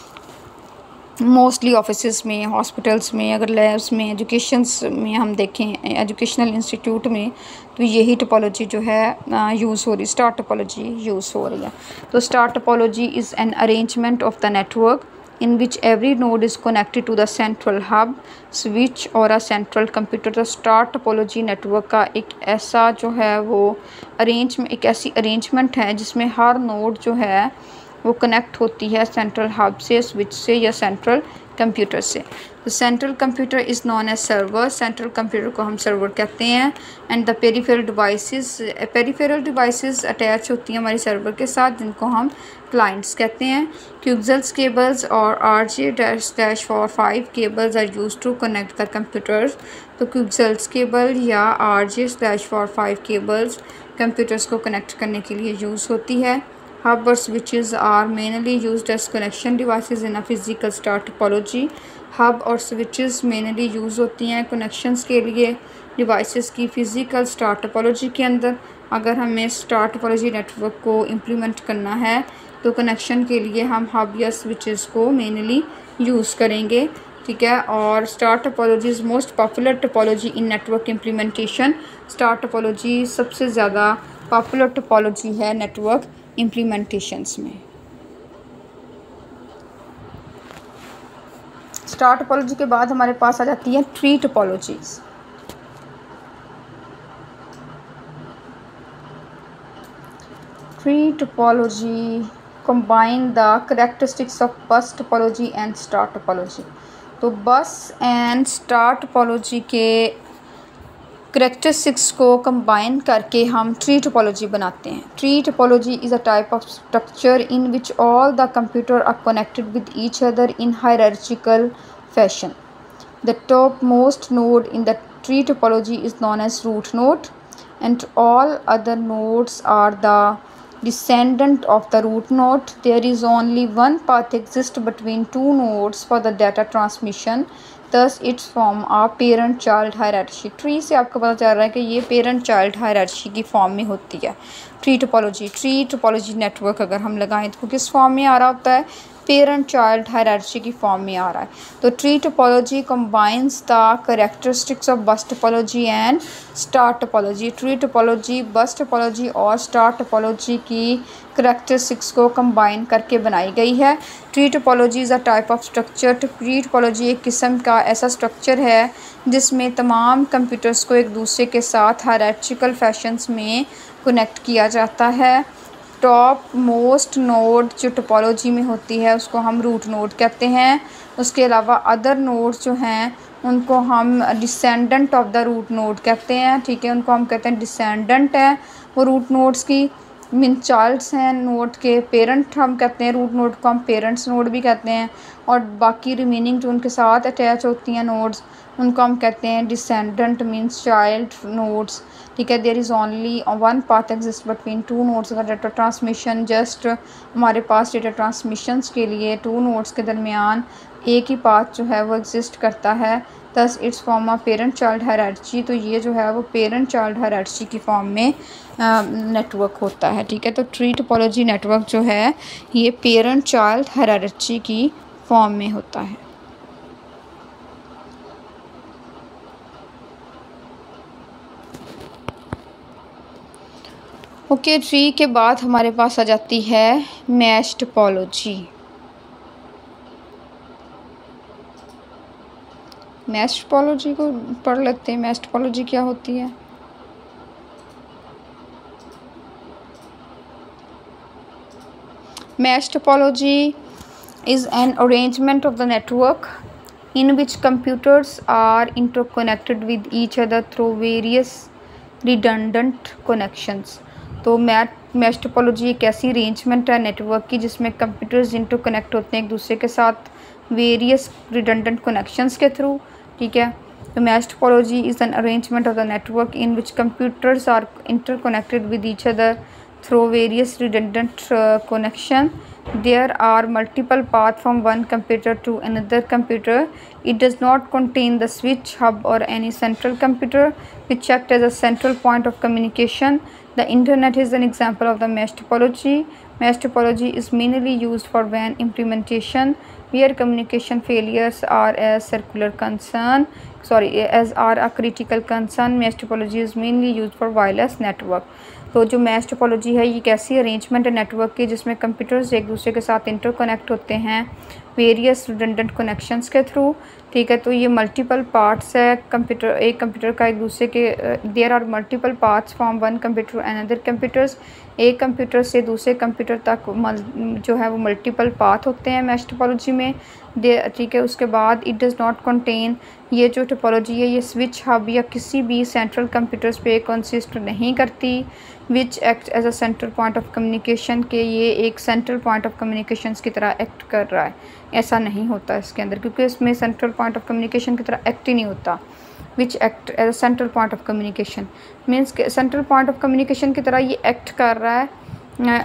मोस्टली ऑफिसेस में, हॉस्पिटल्स में, अगर लैब्स में, एजुकेशंस में हम देखें, एजुकेशनल इंस्टीट्यूट में, तो यही टोपोलॉजी जो है यूज़ हो रही, स्टार टोपोलॉजी यूज़ हो रही है। तो star topology is an arrangement of the network in which every node is connected to the central hub, switch और a central computer। तो स्टार टोपोलॉजी नेटवर्क का एक ऐसा जो है वो अरेंज एक ऐसी अरेंजमेंट है जिसमें हर नोड जो है वो कनेक्ट होती है सेंट्रल हब से, स्विच से या सेंट्रल कंप्यूटर से। तो central computer is known as server, central computer को हम सर्वर कहते हैं। And the peripheral devices, peripheral devices attach होती हैं हमारी सर्वर के साथ, जिनको हम क्लाइंट्स कहते हैं। क्यूबल्स केबल्स और R J dash dash four five cables are used to connect the computers. तो क्यूबल्स केबल या R J dash four five cables computers को कनेक्ट करने के लिए यूज़ होती है। Hub or switches are mainly used as connection devices in a physical star topology। Hub और switches mainly यूज़ होती हैं connections के लिए devices की physical star topology के अंदर। अगर हमें star topology network को implement करना है तो connection के लिए हम hub या switches को mainly यूज़ करेंगे। ठीक है, और star topology is most popular topology in network implementation. Star topology सबसे ज़्यादा पॉपुलर टोपोलॉजी है नेटवर्क इम्प्लीमेंटेशंस में। स्टार टोपोलॉजी के बाद हमारे पास आ जाती है tree topologies. Tree topology combine the characteristics of bus topology and star topology। तो बस एंड स्टार टोपोलॉजी के करेक्टरिस्टिक्स को कंबाइन करके हम ट्री टोपोलॉजी बनाते हैं। Tree topology is a type of structure in which all the computer are connected with each other in hierarchical fashion. The top most node in the tree topology is known as root node and all other nodes are the descendant of the root node. There is only one path exists between two nodes for the data transmission. Thus its form a parent child hierarchy. ट्री से आपको पता चल रहा है कि ये parent child hierarchy की फॉर्म में होती है tree topology. Tree topology network अगर हम लगाएं तो किस फॉर्म में आ रहा होता है, पेरेंट चाइल्ड हायरार्ची की फॉर्म में आ रहा है। तो tree topology combines the characteristics of bus topology and star topology. Tree topology bus topology और स्टार टोपोलॉजी की कैरेक्टरिस्टिक्स को कंबाइन करके बनाई गई है। Tree topology is a type of structure. Tree topology एक किस्म का ऐसा स्ट्रक्चर है जिसमें तमाम कंप्यूटर्स को एक दूसरे के साथ हायरार्चिकल फैशंस में कनेक्ट किया जाता है। टॉप मोस्ट नोड जो टोपोलॉजी में होती है उसको हम रूट नोड कहते हैं। उसके अलावा अदर नोड्स जो हैं उनको हम descendant of the root node कहते हैं। ठीक है, उनको हम कहते हैं डिसेंडेंट है वो रूट नोड्स की, मीन चाइल्ड्स हैं नोड के। पेरेंट हम कहते हैं रूट नोड को हम पेरेंट्स नोड भी कहते हैं, और बाकी रिमेनिंग जो उनके साथ अटैच होती हैं नोड्स उनको हम कहते हैं डिसेंडेंट मीन्स चाइल्ड नोड्स। ठीक है, there is only one path exist between two nodes का डाटा ट्रांसमिशन। जस्ट हमारे पास डेटा ट्रांसमिशंस के लिए टू नोड्स के दरमियान एक ही पाथ जो है वो एग्जिस्ट करता है। Thus it's form of parent child hierarchy. तो ये जो है वो पेरेंट चाइल्ड हायरार्ची की फॉर्म में नेटवर्क होता है। ठीक है, तो ट्री टोपोलॉजी नेटवर्क जो है ये पेरेंट चाइल्ड हायरार्ची की फॉर्म में होता है। ओके okay, ट्री के बाद हमारे पास आ जाती है मैश टोपोलॉजी। मैश टोपोलॉजी को पढ़ लेते हैं। मैश टोपोलॉजी क्या होती है? Mesh topology is an arrangement of the network in which computers are interconnected with each other through various redundant connections। तो मैथ मैश टोपोलॉजी एक ऐसी अरेंजमेंट है नेटवर्क की जिसमें कंप्यूटर्स इंटरकनेक्ट होते हैं एक दूसरे के साथ वेरियस रिडंडेंट कनेक्शंस के थ्रू। ठीक है, तो mesh topology is an arrangement of the network in which computers are interconnected with each other through various redundant uh, connection. There are multiple paths from one computer to another computer. It does not contain the switch, hub or any central computer which act as a central point of communication. The internet is an example of the mesh topology. Mesh topology is mainly used for W A N implementation where communication failures are a circular concern sorry as are a critical concern. Mesh topology is mainly used for wireless network. तो जो mash topology है ये कैसी arrangement है network की जिसमें computers एक दूसरे के साथ इंटरकनेक्ट होते हैं वेरियस रिडंडेंट कनेक्शंस के थ्रू। ठीक है, तो ये मल्टीपल पार्ट्स है कंप्यूटर एक कंप्यूटर का एक दूसरे के there are multiple parts from one computer and other computers. एक कंप्यूटर से दूसरे कंप्यूटर तक जो है वो मल्टीपल पाथ होते हैं मैश टोपोलॉजी में। ठीक है, उसके बाद इट डज़ नॉट कंटेन ये जो टोपोलॉजी है ये स्विच हब या किसी भी सेंट्रल कंप्यूटर्स पे कंसिस्ट नहीं करती which act as a central point of communication के ये एक सेंट्रल पॉइंट ऑफ कम्युनिकेशन की तरह एक्ट कर रहा है। ऐसा नहीं होता इसके अंदर क्योंकि इसमें सेंट्रल पॉइंट ऑफ कम्युनिकेशन की तरह एक्ट ही नहीं होता। Which act as a central point of communication means central point of communication की तरह ये एक्ट कर रहा है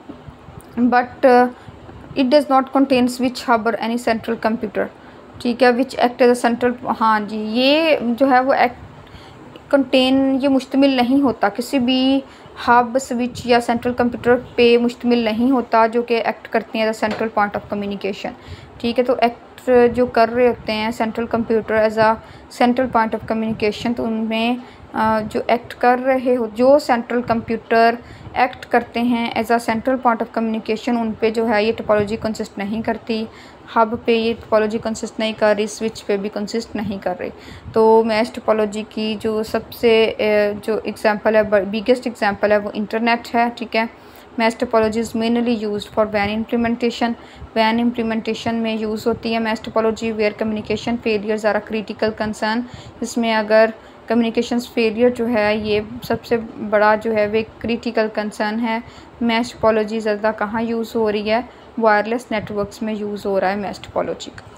but it does not contain switch hub or any central computer. ठीक है, which act as a central हाँ जी ये जो है वो एक्ट कंटेन ये मुश्तमिल नहीं होता किसी भी हब स्विच या सेंट्रल कंप्यूटर पे मुश्तमिल नहीं होता जो कि एक्ट करती हैं as a central point of communication. ठीक है, तो एक्ट जो कर रहे होते हैं central computer as a central point of communication तो उनमें जो एक्ट कर रहे हो जो सेंट्रल कंप्यूटर एक्ट करते हैं as a central point of communication उन पे जो है ये टोपोलॉजी कंसिस्ट नहीं करती। हब पे ये टोपोलॉजी कंसिस्ट नहीं कर रही, स्विच पे भी कंसिस्ट नहीं कर रही। तो मैश टोपोलॉजी की जो सबसे जो एग्जांपल है बिगेस्ट एग्जांपल है वो इंटरनेट है। ठीक है, mesh topology is mainly used for वैन इम्प्लीमेंटेशन। वैन इम्प्लीमेंटेशन में यूज़ होती है mesh topology where communication failures are a critical concern. इसमें अगर कम्युनिकेशंस फेलियर जो है ये सबसे बड़ा जो है वे क्रिटिकल कंसर्न है। मैश टोपोलॉजी ज़्यादा कहाँ यूज़ हो रही है? वायरलेस नेटवर्क्स में यूज़ हो रहा है मैश टोपोलॉजी का।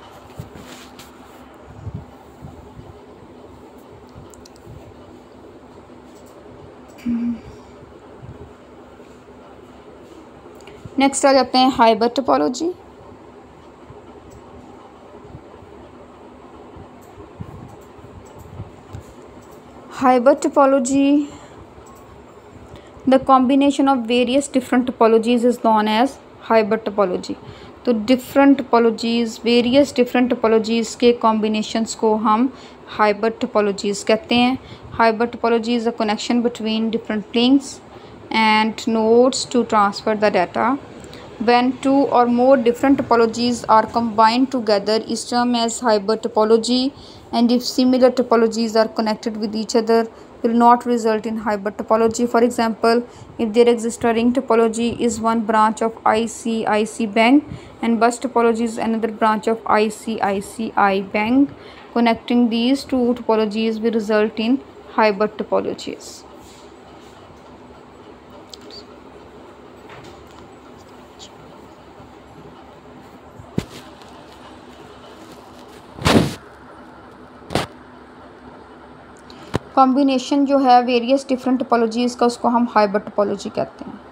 नेक्स्ट आ जाते हैं hybrid topology. Hybrid topology, the combination of various different topologies is known as hybrid topology. तो different topologies, various different topologies के कॉम्बिनेशंस को हम हाइब्रिड टोपोलॉजीज कहते हैं। Hybrid topology is a connection between different links and nodes to transfer the data. When two or more different topologies are combined together is termed as hybrid topology, and if similar topologies are connected with each other will not result in hybrid topology. For example, if there exists a ring topology is one branch of I C I C I bank and bus topology is another branch of I C I C I bank, connecting these two topologies will result in hybrid topologies. Combination जो है various different topologies का उसको हम hybrid topology कहते हैं।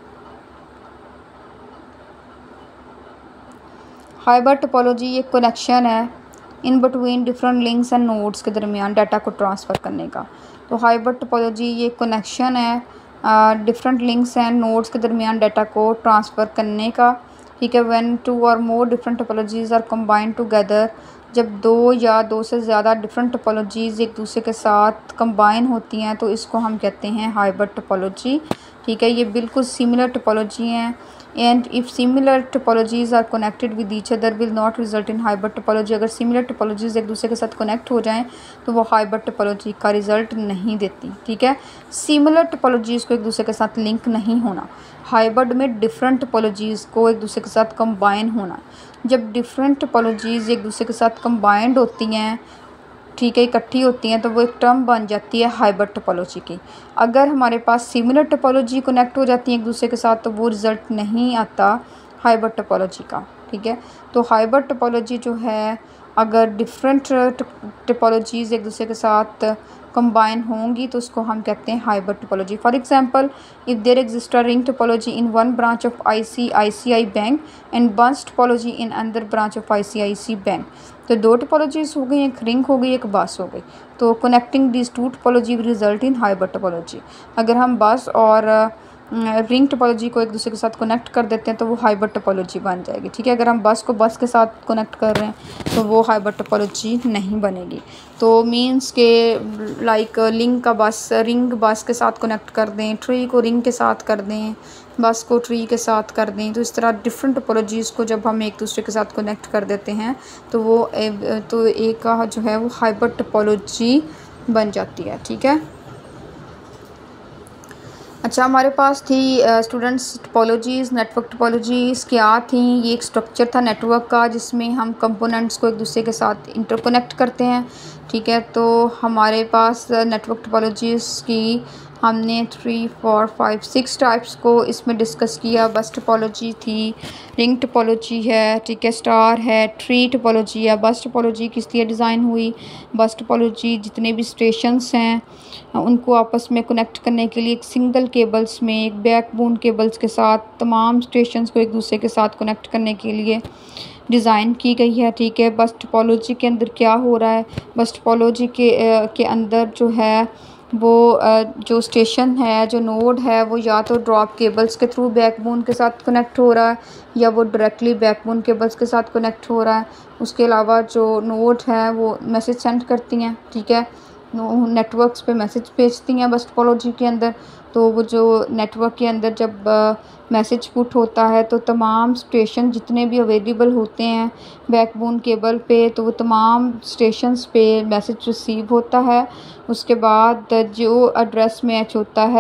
Hybrid topology एक connection है in between different links and nodes के दरमियान डाटा को ट्रांसफ़र करने का। तो हाइब्रिड टोपोलॉजी ये कनेक्शन है डिफरेंट लिंक्स एंड नोड्स के दरमियान डाटा को ट्रांसफ़र करने का। ठीक है, when two or more different topologies are combined together, जब दो या दो से ज़्यादा डिफरेंट टोपोलॉजीज़ एक दूसरे के साथ कंबाइन होती हैं तो इसको हम कहते हैं हाइब्रिड टोपोलॉजी। ठीक है, ये बिल्कुल सिमिलर टोपोलॉजी हैं and if similar topologies are connected with each other will not result in hybrid topology. अगर सिमिलर टोपोलॉजीज़ एक दूसरे के साथ कनेक्ट हो जाएं तो वो हाइब्रिड टोपोलॉजी का रिजल्ट नहीं देती। ठीक है, सिमिलर टोपोलॉजीज़ को एक दूसरे के साथ लिंक नहीं होना। हाइब्रिड में डिफरेंट टोपोलॉजीज़ को एक दूसरे के साथ कंबाइन होना। जब डिफरेंट टोपोलॉजीज़ एक दूसरे के साथ कंबाइंड होती हैं, ठीक है, इकट्ठी होती हैं, तो वो एक टर्म बन जाती है हाइब्रिड टोपोलॉजी की। अगर हमारे पास सिमिलर टोपोलॉजी कनेक्ट हो जाती है एक दूसरे के साथ तो वो रिज़ल्ट नहीं आता हाइब्रिड टोपोलॉजी का। ठीक है, तो हाइब्रिड टोपोलॉजी जो है अगर डिफरेंट टोपोलॉजीज़ एक दूसरे के साथ कंबाइन होंगी तो उसको हम कहते हैं hybrid topology. For example, if there exist a ring topology in one branch of I C I C I bank and बस topology in another branch of I C I C bank, तो दो topologies हो गई, एक ring हो गई, एक बस हो गई। तो connecting this two topology will result in hybrid topology. अगर हम बस और रिंग टोपोलॉजी को एक दूसरे के साथ कनेक्ट कर देते हैं तो वो हाइब्रिड टोपोलॉजी बन जाएगी। ठीक है, अगर हम बस को बस के साथ कनेक्ट कर रहे हैं तो वो हाइब्रिड टोपोलॉजी नहीं बनेगी। तो मींस के लाइक लिंक का बस रिंग बस के साथ कनेक्ट कर दें, ट्री को रिंग के साथ कर दें, बस को ट्री के साथ कर दें। तो इस तरह डिफरेंट टोपोलॉजीज़ को जब हम एक दूसरे के साथ कनेक्ट कर देते हैं तो वो तो एक का जो है वो हाइब्रिड टोपोलॉजी बन जाती है। ठीक है, अच्छा, हमारे पास थी स्टूडेंट्स टोपोलॉजीज़, नेटवर्क टोपोलॉजीज़ क्या थी? ये एक स्ट्रक्चर था नेटवर्क का जिसमें हम कंपोनेंट्स को एक दूसरे के साथ इंटरकनेक्ट करते हैं। ठीक है, तो हमारे पास नेटवर्क टोपोलॉजीज़ की हमने three four five six types को इसमें डिस्कस किया। बस टोपोलॉजी थी, रिंग टोपोलॉजी है, ठीक है, स्टार है, ट्री टोपोलॉजी है। बस टोपोलॉजी किस लिए डिज़ाइन हुई? बस टोपोलॉजी जितने भी स्टेशंस हैं उनको आपस में कनेक्ट करने के लिए एक सिंगल केबल्स में एक बैकबोन केबल्स के साथ तमाम स्टेशंस को एक दूसरे के साथ कनेक्ट करने के लिए डिज़ाइन की गई है। ठीक है, बस टोपोलॉजी के अंदर क्या हो रहा है? बस टोपोलॉजी के के अंदर जो है वो जो स्टेशन है, जो नोड है, वो या तो ड्रॉप केबल्स के थ्रू बैकबोन के साथ कनेक्ट हो रहा है या वो डायरेक्टली बैकबोन केबल्स के साथ कनेक्ट हो रहा है। उसके अलावा जो नोड है वो मैसेज सेंड करती हैं। ठीक है, नेटवर्क्स पे मैसेज भेजती हैं बस टोपोलॉजी के अंदर। तो वो जो नेटवर्क के अंदर जब मैसेज पुट होता है तो तमाम स्टेशन जितने भी अवेलेबल होते हैं बैकबोन केबल पे, तो वो तमाम स्टेशंस पे मैसेज रिसीव होता है। उसके बाद जो एड्रेस मैच होता है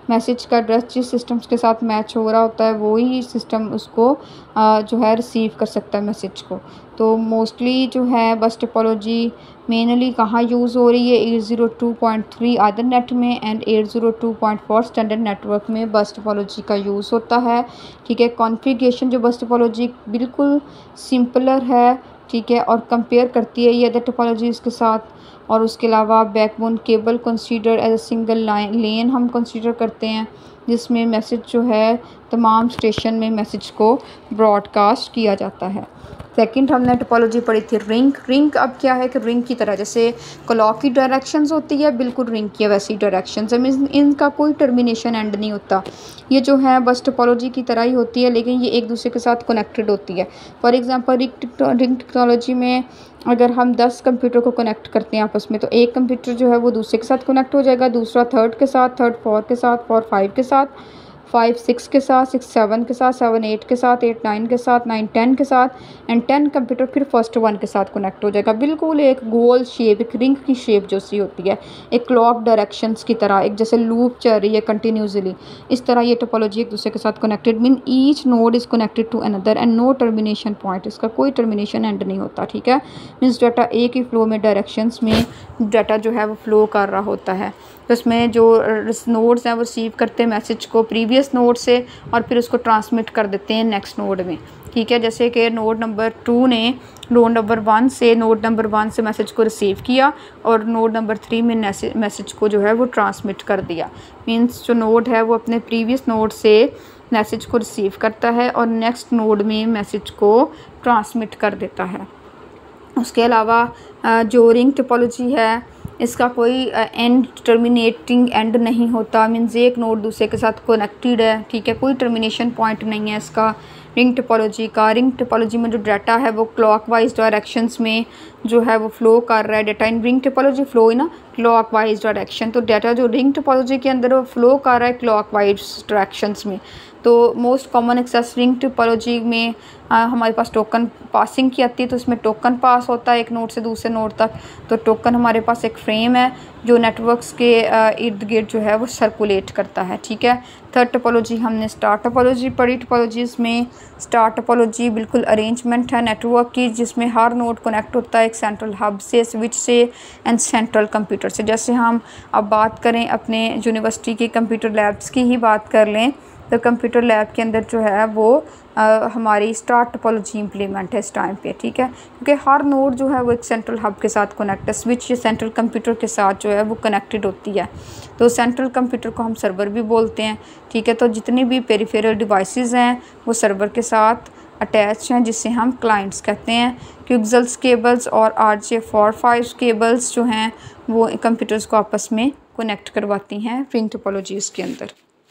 मैसेज का एड्रेस जिस सिस्टम्स के साथ मैच हो रहा होता है वो ही सिस्टम उसको आ, जो है रिसीव कर सकता है मैसेज को। तो मोस्टली जो है बस टोपोलॉजी मेनली कहाँ यूज़ हो रही है, eight zero two point three ethernet में and eight zero two point four standard network में बस टोपोलॉजी का यूज़ होता है। ठीक है, कॉन्फ़िगरेशन जो बस टोपोलॉजी बिल्कुल सिंपलर है, ठीक है, और कंपेयर करती है ये अदर टोपोलॉजीज़ के साथ। और उसके अलावा backbone cable consider as a single line lane हम कंसीडर करते हैं, जिसमें मैसेज जो है तमाम स्टेशन में मैसेज को ब्रॉडकास्ट किया जाता है। सेकंड हमने टोपोलॉजी पढ़ी थी रिंग। रिंग अब क्या है कि रिंग की तरह जैसे क्लॉक की डायरेक्शंस होती है, बिल्कुल रिंग की वैसी डायरेक्शंस है, इनका कोई टर्मिनेशन एंड नहीं होता। ये जो है बस टोपोलॉजी की तरह ही होती है, लेकिन ये एक दूसरे के साथ कनेक्टेड होती है। फॉर एग्जांपल रिंग टेक्नोलॉजी में अगर हम दस कंप्यूटर को कनेक्ट करते हैं आपस में, तो एक कंप्यूटर जो है वो दूसरे के साथ कनेक्ट हो जाएगा, दूसरा थर्ड के साथ, थर्ड फोर के साथ, फोर फाइव के साथ, फाइव सिक्स के साथ, सिक्स सेवन के साथ, सेवन एट के साथ, एट नाइन के साथ, नाइन टेन के साथ एंड टेन कंप्यूटर फिर फर्स्ट वन के साथ कनेक्ट हो जाएगा। बिल्कुल एक गोल शेप, एक रिंग की शेप जो सी होती है, एक क्लॉक डायरेक्शंस की तरह, एक जैसे लूप चल रही है कंटिन्यूसली, इस तरह ये टोपोलॉजी एक दूसरे के साथ connected mean each node is connected to another and no termination point, इसका कोई टर्मिनेशन एंड नहीं होता। ठीक है, मीन्स डाटा एक ही फ्लो में डायरेक्शंस में डाटा जो है वो फ्लो कर रहा होता है। तो इसमें जो नोड्स हैं वो रिसीव करते हैं मैसेज को प्रीवियस नोड से और फिर उसको ट्रांसमिट कर देते हैं नेक्स्ट नोड में। ठीक है, जैसे कि नोड नंबर टू ने नोड नंबर वन से नोड नंबर वन से मैसेज को रिसीव किया और नोड नंबर थ्री में मैसेज को जो है वो ट्रांसमिट कर दिया। मीन्स जो नोड है वो अपने प्रीवियस नोड से मैसेज को रिसीव करता है और नेक्स्ट नोड में मैसेज को ट्रांसमिट कर देता है। उसके अलावा जो रिंग टोपोलॉजी है इसका कोई एंड टर्मिनेटिंग एंड नहीं होता, मीन्स एक नोड दूसरे के साथ कनेक्टेड है। ठीक है, कोई टर्मिनेशन पॉइंट नहीं है इसका रिंग टोपोलॉजी का। रिंग टोपोलॉजी में जो डाटा है वो क्लॉकवाइज डायरेक्शंस में जो है वो फ्लो कर रहा है। Data in ring topology flow in ना क्लॉकवाइज डायरेक्शन, तो डाटा जो रिंग टोपोलॉजी के अंदर वो फ्लो कर रहा है क्लॉकवाइज डायरेक्शंस में। तो most common access ring topology में आ, हमारे पास टोकन पासिंग की आती है, तो इसमें टोकन पास होता है एक नोड से दूसरे नोड तक। तो टोकन हमारे पास एक फ्रेम है जो नेटवर्क्स के इर्द गिर्द जो है वो सर्कुलेट करता है। ठीक है, थर्ड टोपोलॉजी हमने स्टार टोपोलॉजी पढ़ी। टोपोलॉजीज़ में स्टार टोपोलॉजी बिल्कुल अरेंजमेंट है नेटवर्क की, जिसमें हर नोड कनेक्ट होता है एक सेंट्रल हब से, स्विच से एंड सेंट्रल कंप्यूटर से। जैसे हम अब बात करें अपने यूनिवर्सिटी के कंप्यूटर लैब्स की ही बात कर लें, तो कंप्यूटर लैब के अंदर जो है वो आ, हमारी स्टार टोपोलॉजी इम्प्लीमेंट है इस टाइम पे। ठीक है, क्योंकि हर नोड जो है वो एक सेंट्रल हब के साथ कनेक्ट है, स्विच सेंट्रल कंप्यूटर के साथ जो है वो कनेक्टेड होती है। तो सेंट्रल कंप्यूटर को हम सर्वर भी बोलते हैं। ठीक है, तो जितनी भी पेरिफेरल डिवाइसेस हैं वो सर्वर के साथ अटैच हैं, जिससे हम क्लाइंट्स कहते हैं। क्यूक्सल्स केबल्स और R J four five cables जो हैं वो कंप्यूटर्स को आपस में कनेक्ट करवाती हैं रिंग टोपोलॉजीज़ के अंदर।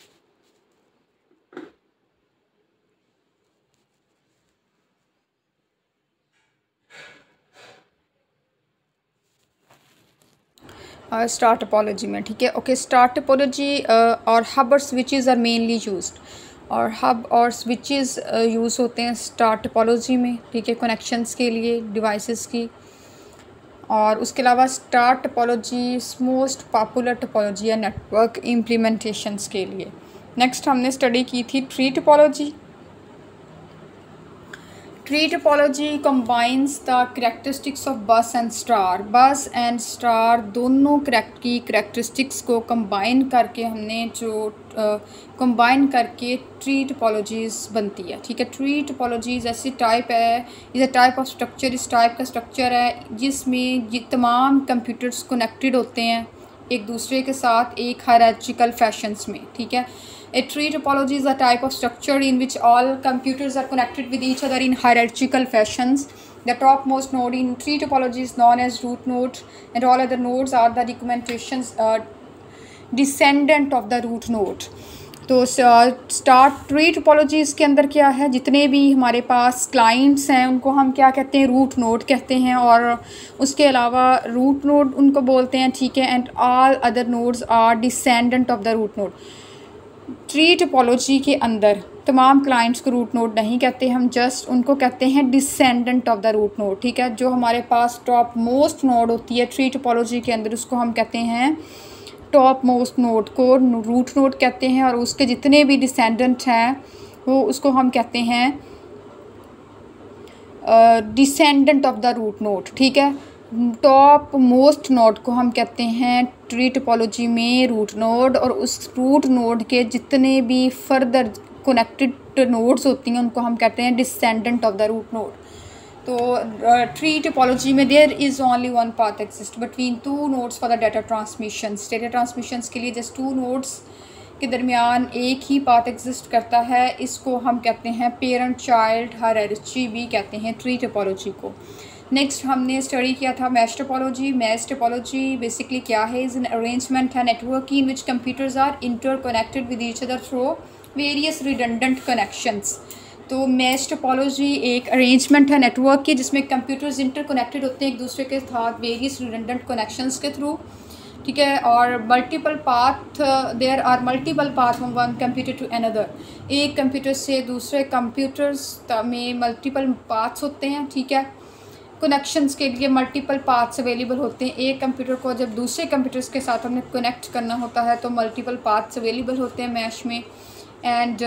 स्टार टोपोलॉजी में, ठीक है, ओके, स्टार टोपोलॉजी और हब और स्विचेस आर मेनली यूज्ड, और हब और स्विचेस यूज़ होते हैं स्टार टोपोलॉजी में। ठीक है, कनेक्शंस के लिए डिवाइसेस की। और उसके अलावा star topology most popular topology है नेटवर्क इम्प्लीमेंटेशंस के लिए। नेक्स्ट हमने स्टडी की थी tree topology. Tree topology combines the characteristics of bus and star। Bus and star दोनों करेक्ट की करेक्टरिस्टिक्स को कंबाइन करके हमने जो कंबाइन uh, करके ट्री टोपोलॉजीज़ बनती है। ठीक है, ट्री टोपोलॉजीज़ ऐसी टाइप है, इस टाइप ऑफ स्ट्रक्चर इस टाइप का स्ट्रक्चर है जिसमें ये तमाम कंप्यूटर्स कनेक्टेड होते हैं एक दूसरे के साथ एक हायरार्चिकल फैशंस में। ठीक है, A tree topology is a type of structure in which all computers are connected with each other in hierarchical fashions. The topmost node in tree topology is known as root node, and all other nodes are the recommendations uh, descendant of the root node. तो star tree topologies के अंदर क्या है, जितने भी हमारे पास clients हैं उनको हम क्या कहते हैं, रूट नोड कहते हैं, और उसके अलावा रूट नोड उनको बोलते हैं। ठीक है, and all other nodes are descendant of the root node. Tree topology के अंदर तमाम क्लाइंट्स को रूट नोड नहीं कहते, हम जस्ट उनको कहते हैं descendant of the root node. ठीक है, जो हमारे पास टॉप मोस्ट नोड होती है ट्री टोपोलॉजी के अंदर उसको हम कहते हैं टॉप मोस्ट नोड को रूट नोड कहते हैं, और उसके जितने भी डिसेंडेंट हैं वो उसको हम कहते हैं descendant of the root node. ठीक है, टॉप मोस्ट नोड को हम कहते हैं ट्री टोपोलॉजी में रूट नोड, और उस रूट नोड के जितने भी फर्दर कनेक्टेड नोड्स होती हैं उनको हम कहते हैं descendant of the root node. तो ट्री टोपोलॉजी में there is only one path exist between two nodes for the data transmissions. Data transmissions के लिए जस्ट टू नोड्स के दरमियान एक ही पाथ एग्जिस्ट करता है। इसको हम कहते हैं पेरेंट चाइल्ड हायरार्ची भी कहते हैं ट्री टोपोलॉजी को। नेक्स्ट हमने स्टडी किया था mesh topology. Mesh topology basically क्या है? इज़ एन अरेंजमेंट है network in which computers are interconnected with each other through various redundant connections. तो मैश टोपोलॉजी एक अरेंजमेंट है नेटवर्क की जिसमें कंप्यूटर्स इंटरकनेक्टेड होते हैं एक दूसरे के साथ वेरियस रिडंडेंट कनेक्शंस के थ्रू। ठीक है, और multiple path, there are multiple path from one computer to another. एक कंप्यूटर से दूसरे कंप्यूटर्स में मल्टीपल पाथ्स होते हैं। ठीक है, कनेक्शंस के लिए मल्टीपल पाथ्स अवेलेबल होते हैं। एक कंप्यूटर को जब दूसरे कंप्यूटर्स के साथ हमने कनेक्ट करना होता है तो मल्टीपल पाथ्स अवेलेबल होते हैं मैश में। एंड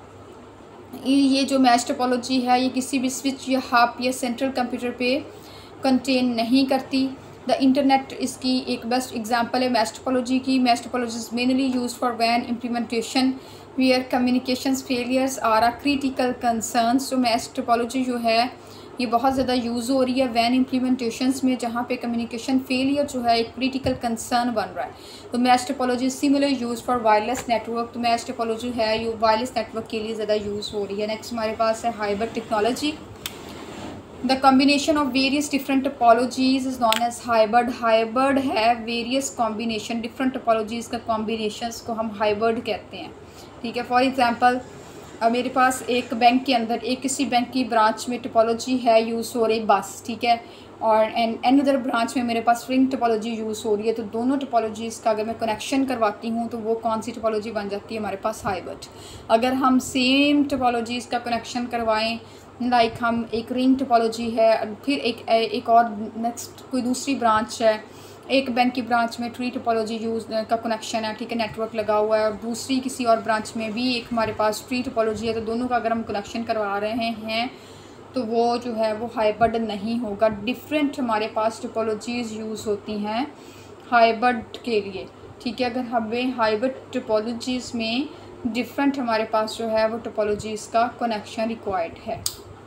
ये जो मैश टोपोलॉजी है ये किसी भी स्विच या हब या सेंट्रल कंप्यूटर पे कंटेन नहीं करती। द इंटरनेट इसकी एक बेस्ट एग्जांपल है मैश टोपोलॉजी की। Mesh topology is mainly use for वैन implementation where communications failures are uh critical concerns. तो मैश टोपोलॉजी जो है ये बहुत ज़्यादा यूज़ हो रही है वैन इम्प्लीमेंटेशंस में जहाँ पे कम्युनिकेशन फेलियर जो है एक क्रिटिकल कंसर्न बन रहा है। तो mesh topology similar use for wireless network. तो मैश टोपोलॉजी है ये वायरलेस नेटवर्क के लिए ज़्यादा यूज़ हो रही है। नेक्स्ट हमारे पास है hybrid technology. The combination of various different topologies is known as hybrid. Hybrid है वेरियस कॉम्बिनेशन डिफरेंट टोपोलॉजीज़ का कॉम्बिनेशंस को हम हाइब्रिड कहते हैं। ठीक है, फॉर एग्जांपल अब मेरे पास एक बैंक के अंदर एक किसी बैंक की ब्रांच में टोपोलॉजी है यूज़ हो रही बस। ठीक है, और एंड अनदर ब्रांच में मेरे पास रिंग टोपोलॉजी यूज़ हो रही है। तो दोनों टोपोलॉजीज़ का अगर मैं कनेक्शन करवाती हूँ तो वो कौन सी टोपोलॉजी बन जाती है हमारे पास? हाइब्रिड। अगर हम सेम टोपोलॉजीज़ का कनेक्शन करवाएं, लाइक like हम एक रिंग टोपोलॉजी है, फिर एक एक और नेक्स्ट कोई दूसरी ब्रांच है, एक बैंक की ब्रांच में ट्री टोपोलॉजी यूज़ का कनेक्शन है। ठीक है, नेटवर्क लगा हुआ है, और दूसरी किसी और ब्रांच में भी एक हमारे पास ट्री टोपोलॉजी है। तो दोनों का अगर हम कनेक्शन करवा रहे हैं तो वो जो है वो हाइब्रिड नहीं होगा। डिफरेंट हमारे पास टोपोलॉजीज़ यूज़ होती हैं हाइब्रिड के लिए। ठीक है, अगर हमें हाइब्रिड टोपोलॉजीज़ में डिफरेंट हमारे पास जो है वो टोपोलॉजीज़ का कनेक्शन रिक्वायर्ड है।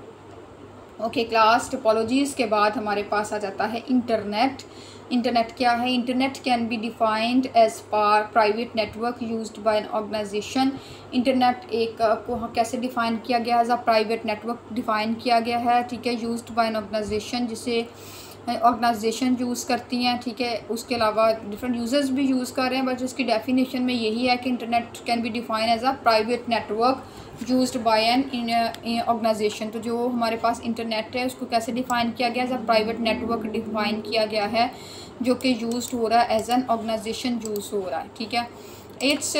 ओके क्लास, टोपोलॉजीज़ के बाद हमारे पास आ जाता है इंटरनेट। इंटरनेट क्या है? Internet can be defined as per private network used by an organization. Internet एक को कैसे डिफ़ाइन किया गया? As a private network define किया गया है। ठीक है, यूज्ड बाय एन ऑर्गेनाइजेशन, जिसे ऑर्गेनाइजेशन यूज़ करती हैं। ठीक है, उसके अलावा डिफरेंट यूज़र्स भी यूज़ कर रहे हैं, बट उसकी डेफिनेशन में यही है कि internet can be define as a private network used by an organization. तो जो हमारे पास इंटरनेट है उसको कैसे डिफ़ाइन किया गया? As a private network define किया गया है जो कि यूज्ड हो रहा है एज एन ऑर्गेनाइजेशन यूज़ हो रहा है। ठीक है, it's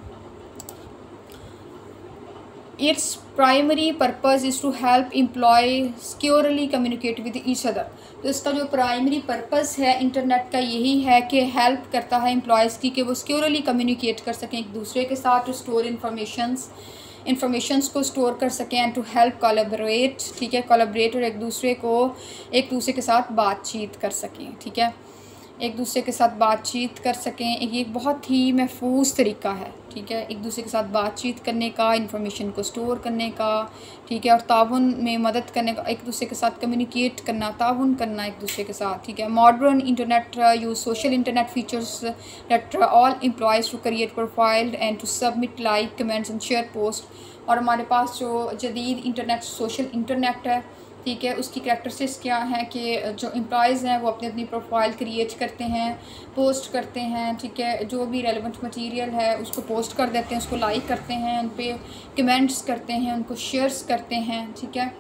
it's primary purpose is to help employ securely communicate with each other. तो इसका जो प्राइमरी पर्पज़ है इंटरनेट का यही है कि हेल्प करता है एम्प्लॉयज़ की कि वो सिक्योरली कम्युनिकेट कर सकें एक दूसरे के साथ, टू स्टोर इन्फॉर्मेशंस इन्फॉर्मेशंस को स्टोर कर सकें, एंड टू हेल्प कोलैबोरेट। ठीक है, कोलैबोरेट और एक दूसरे को एक दूसरे के साथ बातचीत कर सकें। ठीक है, एक दूसरे के साथ बातचीत कर सकें। ये एक बहुत ही महफूज तरीका है। ठीक है, एक दूसरे के साथ बातचीत करने का, इन्फॉर्मेशन को स्टोर करने का। ठीक है, और ताउन में मदद करने का, एक दूसरे के साथ कम्युनिकेट करना, ताउन करना एक दूसरे के साथ। ठीक है, modern internet use social internet features that all employs to create profile and to submit like comments and share post. और हमारे पास जो जदीद इंटरनेट सोशल इंटरनेट है, ठीक है, उसकी करैक्टरिस्टिक्स क्या हैं कि जो एम्प्लॉयज़ हैं वो अपनी अपनी प्रोफाइल क्रिएट करते हैं, पोस्ट करते हैं। ठीक है, जो भी रेलेवेंट मटेरियल है उसको पोस्ट कर देते हैं, उसको लाइक करते हैं, उन पे कमेंट्स करते हैं, उनको शेयर्स करते हैं। ठीक है,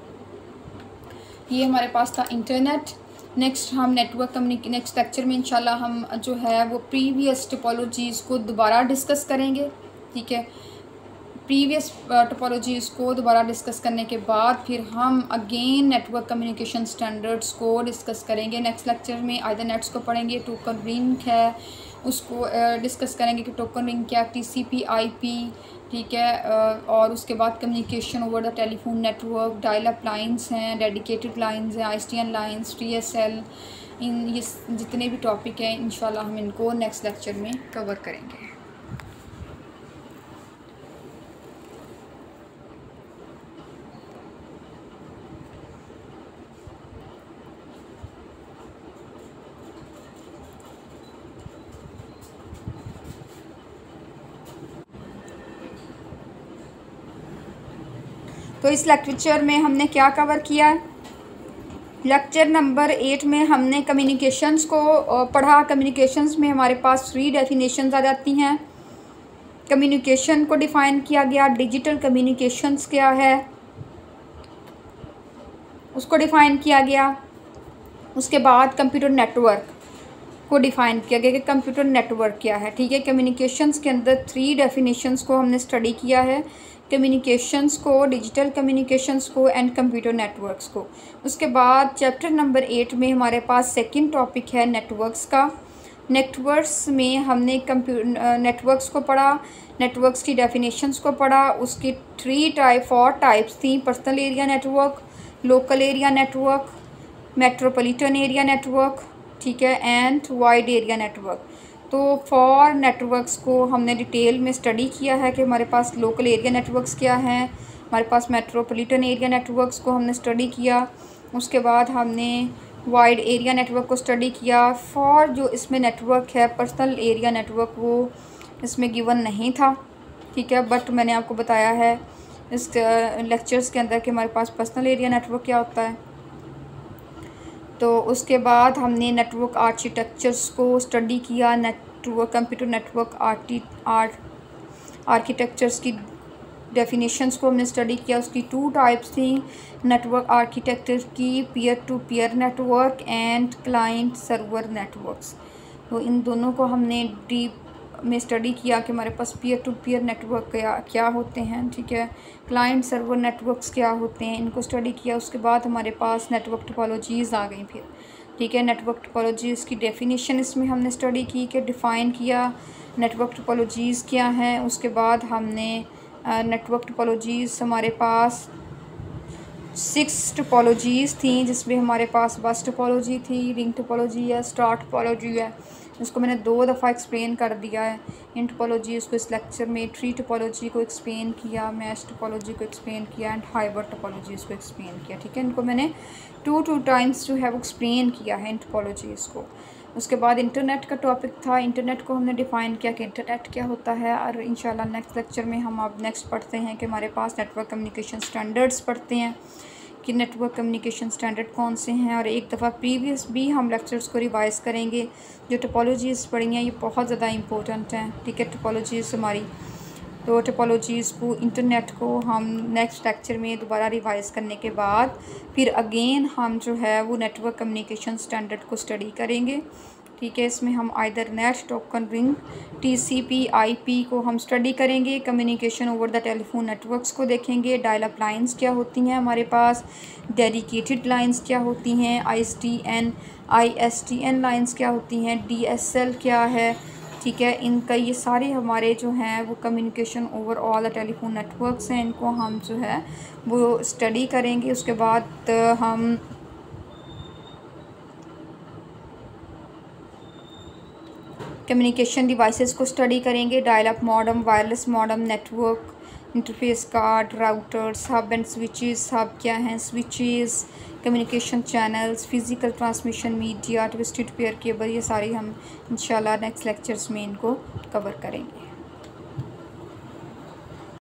ये हमारे पास था इंटरनेट। नेक्स्ट हम नेटवर्क कम्युनिक नेक्स्ट लेक्चर में इंशाल्लाह हम जो है वो प्रीवियस टोपोलॉजीज़ को दोबारा डिस्कस करेंगे। ठीक है, प्रीवियस टोपोलॉजीज़ को दोबारा डिस्कस करने के बाद फिर हम अगेन नेटवर्क कम्युनिकेशन स्टैंडर्ड्स को डिस्कस करेंगे। नेक्स्ट लेक्चर में आइदर नेट्स को पढ़ेंगे, टोकन रिंग है उसको डिस्कस करेंगे कि टोकन रिंग क्या, टीसीपी आईपी, ठीक है, और उसके बाद communication over the telephone network, dial up lines हैं, डेडिकेटेड लाइंस हैं, आईएसडीएन लाइंस, टीएसएल, इन ये जितने भी टॉपिक हैं इंशाल्लाह हम इनको नेक्स्ट लेक्चर में कवर करेंगे। तो इस लेक्चर में हमने क्या कवर किया है? लेक्चर नंबर एट में हमने कम्युनिकेशंस को पढ़ा। कम्युनिकेशंस में हमारे पास थ्री डेफिनेशंस आ जाती हैं। कम्युनिकेशन को डिफ़ाइन किया गया, डिजिटल कम्युनिकेशंस क्या है उसको डिफ़ाइन किया गया। उसके बाद कंप्यूटर नेटवर्क को डिफ़ाइन किया गया कि कंप्यूटर नेटवर्क क्या है, ठीक है। कम्युनिकेशंस के अंदर थ्री डेफिनेशंस को हमने स्टडी किया है, कम्युनिकेशंस को, डिजिटल कम्युनिकेशंस को एंड कंप्यूटर नेटवर्क्स को। उसके बाद चैप्टर नंबर एट में हमारे पास सेकंड टॉपिक है नेटवर्क्स का। नेटवर्क्स में हमने कंप्यूटर नेटवर्क्स को पढ़ा, नेटवर्क्स की डेफिनेशंस को पढ़ा। उसकी थ्री टाइप फोर टाइप्स थी, personal area network, local area network, metropolitan area network, ठीक है, एंड वाइड एरिया नेटवर्क। तो फॉर नेटवर्क्स को हमने डिटेल में स्टडी किया है कि हमारे पास लोकल एरिया नेटवर्क्स क्या हैं, हमारे पास मेट्रोपॉलिटन एरिया नेटवर्क्स को हमने स्टडी किया। उसके बाद हमने वाइड एरिया नेटवर्क को स्टडी किया। फॉर जो इसमें नेटवर्क है पर्सनल एरिया नेटवर्क, वो इसमें गिवन नहीं था, ठीक है, बट मैंने आपको बताया है इस लेक्चर्स के अंदर कि हमारे पास पर्सनल एरिया नेटवर्क क्या होता है। तो उसके बाद हमने नेटवर्क आर्किटेक्चर्स को स्टडी किया, नेटवर्क कंप्यूटर नेटवर्क आर्टी आर्ट आर्किटेक्चर्स की डेफिनेशंस को हमने स्टडी किया। उसकी टू टाइप्स थी नेटवर्क आर्किटेक्चर की, peer to peer network and client server networks. तो इन दोनों को हमने डीप में स्टडी किया कि हमारे पास पीयर टू पीयर नेटवर्क क्या क्या होते हैं, ठीक है, क्लाइंट सर्वर नेटवर्क्स क्या होते हैं, इनको स्टडी किया। उसके बाद हमारे पास नेटवर्क टोपोलॉजीज़ आ गई फिर, ठीक है। नेटवर्क टोपोलॉजीज़ की डेफिनेशन इसमें हमने स्टडी की कि डिफ़ाइन किया नेटवर्क टोपोलॉजीज़ क्या हैं। उसके बाद हमने नेटवर्क टोपोलॉजीज़ हमारे पास सिक्स टोपोलॉजीज़ थी, जिसमें हमारे पास बस टोपोलॉजी थी, रिंग टोपोलॉजी है, स्टार टोपोलॉजी है। इसको मैंने दो दफ़ा एक्सप्लेन कर दिया है इन टोपोलॉजी उसको इस लेक्चर में। ट्री टोपोलॉजी को एक्सप्लेन किया, मैश टोपोलॉजी को एक्सप्लेन किया एंड हाइब्रिड टोपोलॉजीज़ को एक्सप्लेन किया, ठीक है। इनको मैंने टू टू टाइम्स जो है वो एक्सप्लेन किया है इन टोपोलॉजीज़ को। उसके बाद इंटरनेट का टॉपिक था, इंटरनेट को हमने डिफ़ाइन किया कि इंटरनेट क्या होता है। और इंशाल्लाह नेक्स्ट लेक्चर में हम अब नेक्स्ट पढ़ते हैं कि हमारे पास नेटवर्क कम्युनिकेशन स्टैंडर्ड्स पढ़ते हैं कि नेटवर्क कम्युनिकेशन स्टैंडर्ड कौन से हैं। और एक दफ़ा प्रीवियस भी हम लेक्चर्स को रिवाइज़ करेंगे। जो टोपोलॉजीज़ पढ़ी हैं ये बहुत ज़्यादा इंपॉर्टेंट हैं, ठीक है, टोपोलॉजीज़ हमारी। तो टोपोलॉजीज़ को, इंटरनेट को हम नेक्स्ट लेक्चर में दोबारा रिवाइज़ करने के बाद फिर अगेन हम जो है वो नेटवर्क कम्युनिकेशन स्टैंडर्ड को स्टडी करेंगे, ठीक है। इसमें हम Ethernet, token ring, TCP, IP को हम स्टडी करेंगे। Communication over the telephone networks को देखेंगे। डायल अप लाइंस क्या होती हैं हमारे पास, डेडिकेटेड लाइंस क्या होती हैं, आईएसडीएन आईएसडीएन लाइंस क्या होती हैं, डीएसएल क्या है, ठीक है। इनका ये सारे हमारे जो हैं वो communication over all the telephone networks हैं, इनको हम जो है वो स्टडी करेंगे। उसके बाद हम कम्युनिकेशन डिवाइसेस को स्टडी करेंगे। Dial up modem, wireless modem, network interface card, routers, hub and switches. Hub क्या हैं, switches, communication channels, physical transmission media, twisted pair cable, ये सारी हम इंशाल्लाह नेक्स्ट लेक्चर्स में इनको कवर करेंगे।